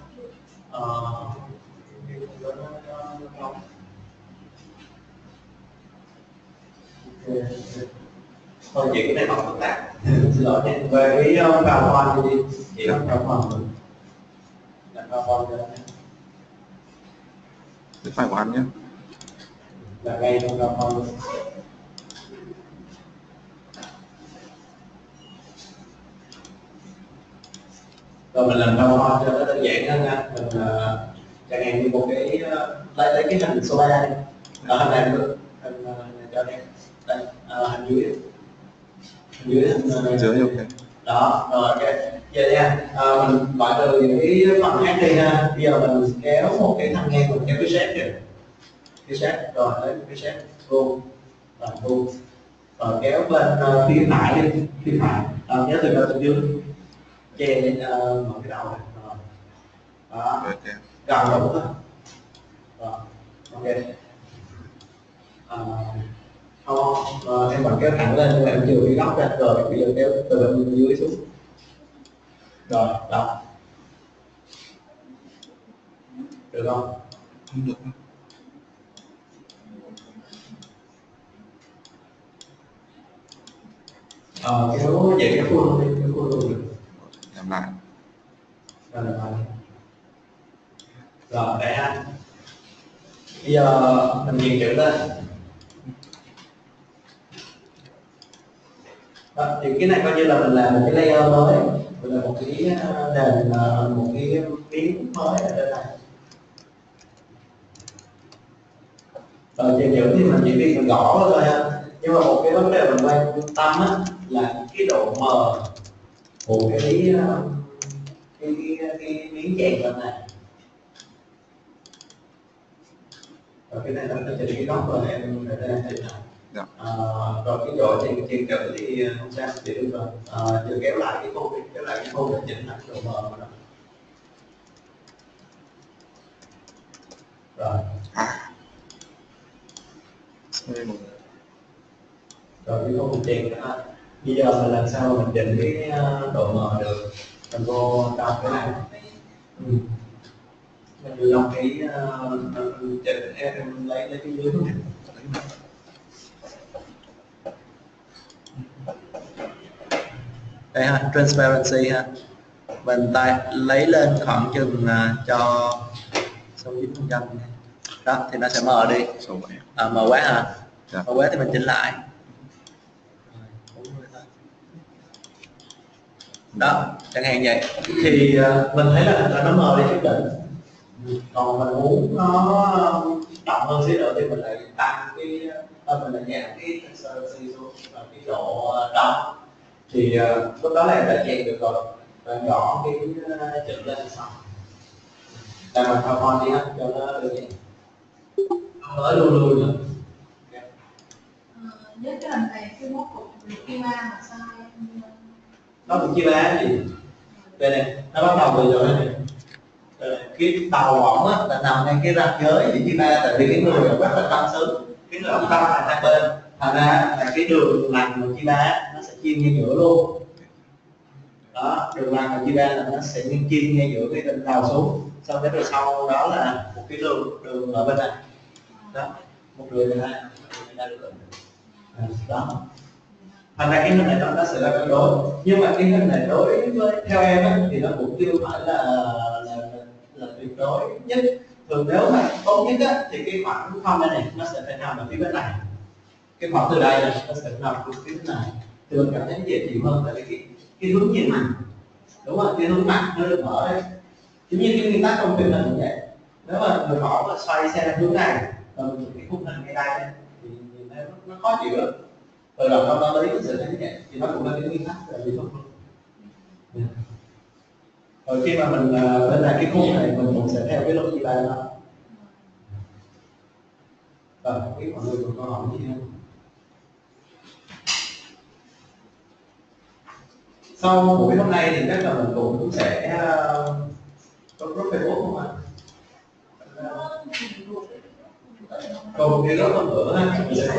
[SPEAKER 3] thôi chị cái này không phức tạp. Xin lỗi nha. Về cái PowerPoint đi, chị không PowerPoint mình làm PowerPoint cho
[SPEAKER 4] cái file của anh nhé.
[SPEAKER 3] là ngay trong PowerPoint luôn. Rồi mình làm PowerPoint cho nó đơn giản hơn nha. Mình chẳng hạn như một cái lấy cái hình số 3 đi. Hình này được. Hình này cho em. Đây, hình dưới. Hình dưới hình
[SPEAKER 4] Dưới ok.
[SPEAKER 3] Đó, rồi ok. Giờ nha, mình loại trừ những cái phần khác đi ha. Bây giờ mình kéo một cái thanh ngang, mình kéo cái shape kìa. Cái shape, rồi lấy một cái shape vuông. Rồi vuông. Rồi kéo bên phía phải đi, phía phải. Nhớ từ đầu từ dưới. Che lên một cái đầu này. Rồi. Đó.
[SPEAKER 4] Ok.
[SPEAKER 3] Gần đúng thôi. Rồi, ok. Không, em bật kéo thẳng lên nhưng mà em chừa cái góc ra rồi bây giờ kéo từ bên dưới xuống. Rồi, đó. Được không?
[SPEAKER 4] Không được.
[SPEAKER 3] Kéo vậy cái khuôn đi, cái khuôn luôn được.
[SPEAKER 4] Làm lại.
[SPEAKER 3] Rồi, làm lại. Rồi, đây ha. Bây giờ mình nhìn chữ lên. Đó, thì cái này coi như là mình làm một cái layer mới, mình làm một cái nền, một cái miếng mới ở đây này. Rồi trên chữ thì mình chỉ việc mình gõ thôi ha. Nhưng mà một cái vấn đề mình quan tâm á là cái độ mờ của cái miếng chèn lên này. Rồi cái này nó chỉnh cái góc rồi em để đây chỉnh lại.
[SPEAKER 4] Dạ.
[SPEAKER 3] Rồi cái độ chèn chữ thì không sao thì được rồi. Giờ kéo lại cái khung đi, kéo lại cái khung để chỉnh lại độ mờ của nó. Rồi. Rồi cái khung chèn đó. Bây giờ mình làm sao mà mình chỉnh cái độ mờ được? Mình vô trong cái này. Mình vô trong cái chỉnh em lấy cái dưới này. Đây ha, transparency ha. Mình tay lấy lên khoảng chừng cho 69%. Đó thì nó sẽ mờ đi. Mờ quá hả?
[SPEAKER 4] Dạ.
[SPEAKER 3] Mờ quá thì mình chỉnh lại. Đó, chẳng hạn vậy. Thì mình thấy là nó mờ đi chút đỉnh. Còn mình muốn nó đậm hơn xíu nữa thì mình lại tăng cái mình lại giảm cái transparency xuống và cái độ trong. Thì lúc đó là em đã chèn được rồi. Và gõ cái chữ lên xong. Làm mình PowerPoint đi ha, cho nó đơn giản. Không nói luôn nữa. Okay.
[SPEAKER 1] Với cái hình này cái mốt cục QR mà sai
[SPEAKER 3] Nó cũng chia ba gì? Đây này, nó bắt đầu từ chỗ này. cái đầu ổng á là nằm ngay cái ranh giới giữa chi ba, tại vì cái người rất là tâm xứ, cái người tâm là hai bên, thành ra là cái đường lằn của chi ba nó sẽ chia ngay giữa luôn. Đó, đường lằn của chi ba là nó sẽ chia ngay giữa cái đỉnh đầu xuống, xong cái từ sau đó là một cái đường ở bên này. Đó, một đường này đó. Thành ra cái hình này nó sẽ là cân đối, nhưng mà cái hình này đối với theo em á, thì nó cũng chưa phải là tuyệt đối nhất. Thường nếu mà tốt nhất á, thì cái khoảng không này nó sẽ phải nằm ở phía bên này, cái khoảng từ đây này nó sẽ nằm ở phía bên này thì mình cảm thấy dễ chịu hơn, tại vì cái hướng nhìn mặt, đúng không, cái hướng mặt nó được mở đây, giống như cái nguyên tắc trong phim hình như vậy. Nếu mà người mẫu mà xoay xe hướng này và mình chụp cái khung hình ngay đây thì nhìn thấy nó khó chịu lắm. Rồi lòng trong đó lý nó sẽ thấy như vậy, thì nó cũng là cái nguyên tắc là gì không. Rồi khi mà mình bên này cái khung này mình cũng sẽ theo cái luật chi ba đó. Rồi không biết mọi người còn câu hỏi gì không? Sau buổi hôm nay thì chắc là mình cũng sẽ có group Facebook không ạ? Còn cái group hôm bữa ha.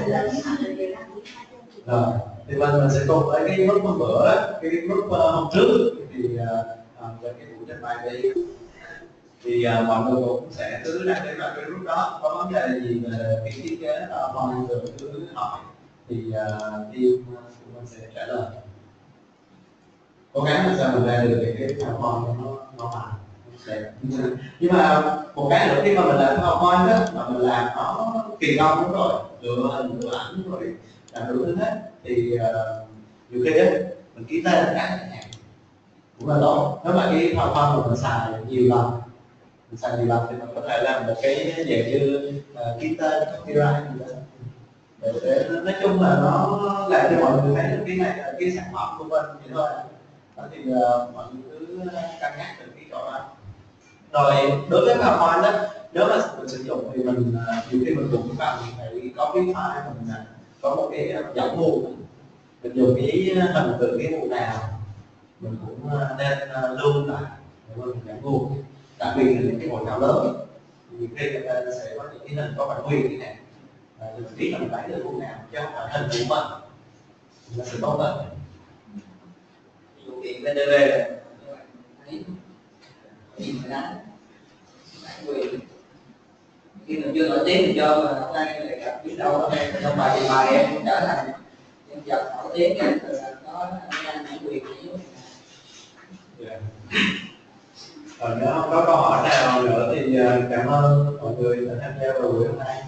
[SPEAKER 3] Rồi thì mình sẽ cùng với cái group hôm bữa đó, cái group hôm trước thì về cái buổi trình bày đi thì mọi người cũng sẽ cứ đăng ký vào cái group đó, có vấn đề gì về cái thiết kế đó mọi người cứ hỏi thì team của mình sẽ trả lời. Cố gắng làm sao mình ra được cái PowerPoint nó mạnh đẹp. Nhưng mà một cái nữa khi mà mình làm PowerPoint đó mà mình làm nó kỳ công đúng rồi, lựa hình lựa ảnh rồi làm đủ thứ hết thì nhiều khi á mình ký tên cả khách hàng cũng là tốt. Nếu mà cái PowerPoint mình xài nhiều lần thì mình có thể làm một cái dạng như ký tên copyright gì đó để nói chung là nó làm cho mọi người thấy được cái này là cái sản phẩm của mình vậy thôi. Đó thì mọi người cứ cân nhắc được cái chỗ đó. Rồi đối với PowerPoint đó, nếu mà mình sử dụng thì mình nhiều khi mình cũng cần phải có cái file mình có một cái dẫn nguồn, mình dùng cái hình từ cái nguồn nào mình cũng nên lưu lại để mình dẫn nguồn. Đặc biệt là những cái hội thảo lớn nhiều khi người ta sẽ có những cái hình có bản quyền cái này thì mình biết là mình lấy từ nguồn nào chứ không phải hình của mình, nó sẽ tốt hơn. Ví dụ kiện VTV này thấy gì phải đánh bản quyền khi mình chưa nổi tiếng thì cho mà hôm nay lại gặp biết đâu đó em trong bài thì bài em cũng trở thành nhân vật nổi tiếng này có bản quyền Nếu không có câu hỏi nào nữa thì cảm ơn mọi người đã tham gia vào buổi hôm nay.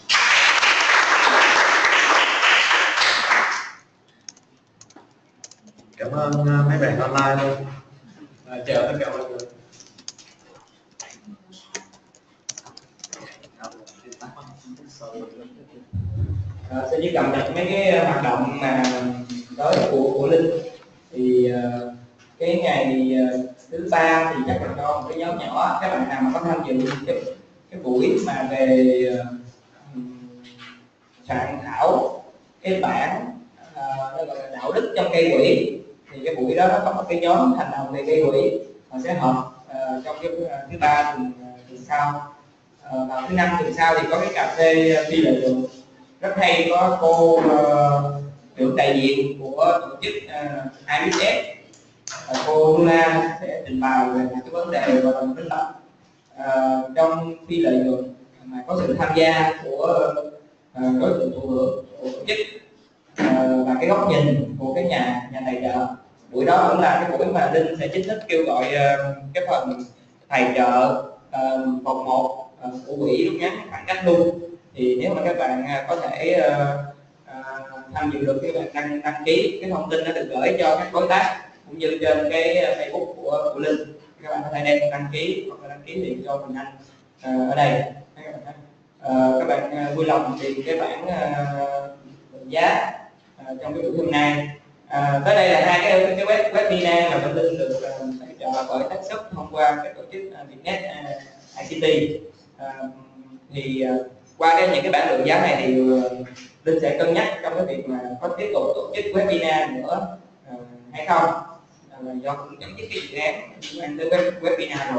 [SPEAKER 3] Cảm ơn mấy bạn online luôn. Chào tất cả mọi người.
[SPEAKER 6] Xin chỉ cập nhật mấy cái hoạt động mà tới của Linh thì cái ngày thứ ba thì chắc là cho một cái nhóm nhỏ các bạn nào mà có tham dự cái buổi mà về soạn thảo cái bản nó gọi là đạo đức trong gây quỹ, thì cái buổi đó nó có một cái nhóm thành đồng về gây quỹ, họ sẽ họp trong cái thứ ba tuần sau. Vào thứ năm tuần sau thì có cái cà phê phi lợi nhuận rất hay, có cô trưởng đại diện của tổ chức IBS cô Luna sẽ trình bày về một cái vấn đề gọi là minh bạch trong phi lợi nhuận mà có sự tham gia của đối tượng thụ hưởng của tổ chức và cái góc nhìn của cái nhà tài trợ. Buổi đó cũng là cái buổi mà Linh sẽ chính thức kêu gọi cái phần tài trợ vòng 1 của quỹ rút ngắn khoảng cách luôn. Thì nếu mà các bạn có thể tham dự được, các bạn đăng ký, cái thông tin nó được gửi cho các đối tác cũng như trên cái Facebook của Linh, các bạn có thể đem đăng ký hoặc là đăng ký liền cho mình anh ở đây. Các bạn vui lòng tìm cái bản định giá trong cái buổi hôm nay. Tới đây là hai cái webinar mà bên Linh được tài trợ bởi TechSoup thông qua cái tổ chức Vietnet ICT. Thì qua những cái bản định giá này thì Linh sẽ cân nhắc trong cái việc mà có tiếp tục tổ chức webinar nữa hay không, là do cũng chấm dứt cái dự án liên quan tới webinar rồi.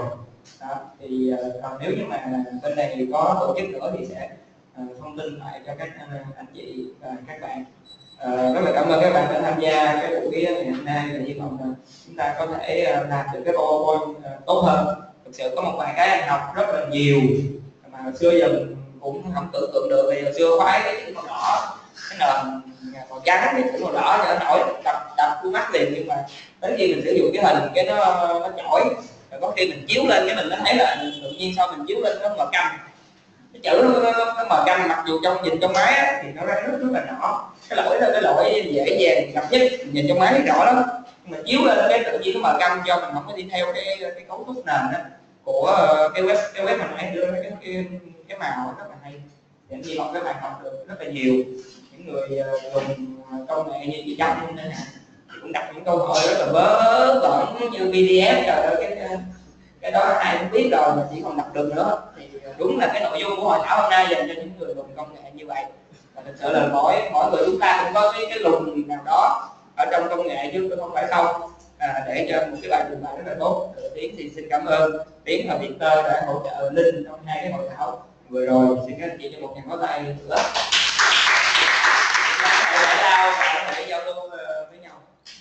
[SPEAKER 6] Đó. Thì còn nếu như mà bên này có tổ chức nữa thì sẽ thông tin lại cho các anh chị và các bạn. Rất là cảm ơn các bạn đã tham gia cái buổi ngày hôm nay, và hy vọng là chúng ta có thể làm được cái PowerPoint tốt hơn. Thực sự có một vài cái anh học rất là nhiều mà hồi xưa giờ mình cũng không tưởng tượng được. Thì hồi xưa khoái cái chữ màu đỏ, cái nền màu trắng, cái chữ màu đỏ cho nó nổi đập vô mắt liền, nhưng mà đến khi mình sử dụng cái hình cái nó chổi, rồi có khi mình chiếu lên cái mình nó thấy là tự nhiên sau mình chiếu lên nó mờ câm, cái chữ nó mờ câm, mặc dù nhìn trong máy á, thì nó ra rất là nhỏ. Cái lỗi đó, cái lỗi dễ dàng gặp nhất, nhìn trong máy rõ lắm, mà chiếu lên cái tự nhiên nó mờ câm do mình không có đi theo cái cấu trúc nền đó của cái web hồi nãy đưa ra cái màu rất là hay. Thì hy vọng các bạn học được rất là nhiều. Những người dùng công nghệ như chị Trâm nên cũng đặt những câu hỏi rất là vớ vẩn như PDF, trời ơi cái đó ai cũng biết rồi mà chỉ còn đọc được nữa. Thì đúng là cái nội dung của hội thảo hôm nay dành cho những người dùng công nghệ như vậy. Và thực sự là mỗi người chúng ta cũng có cái lùng nào đó ở trong công nghệ chứ không phải không, để cho một cái bài trình bày rất là tốt. Tiến thì xin cảm ơn Tiến và Victor đã hỗ trợ Linh trong hai cái hội thảo vừa rồi. Xin các anh chị cho một tràng pháo tay nữa. Giải lao và có thể giao lưu với nhau.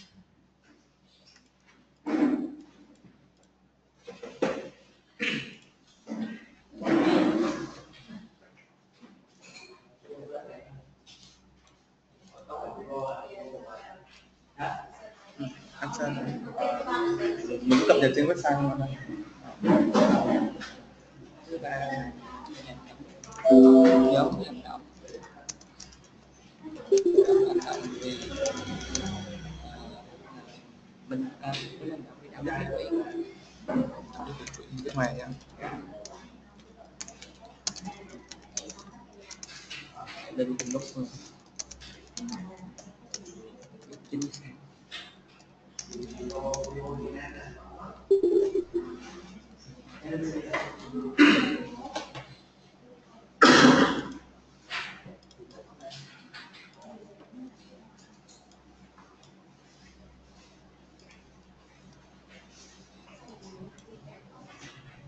[SPEAKER 4] Anh Sơn mình cập nhật trên website mà.
[SPEAKER 6] Mình
[SPEAKER 4] Ngoài nha.
[SPEAKER 6] lên cùng lúc chính xác.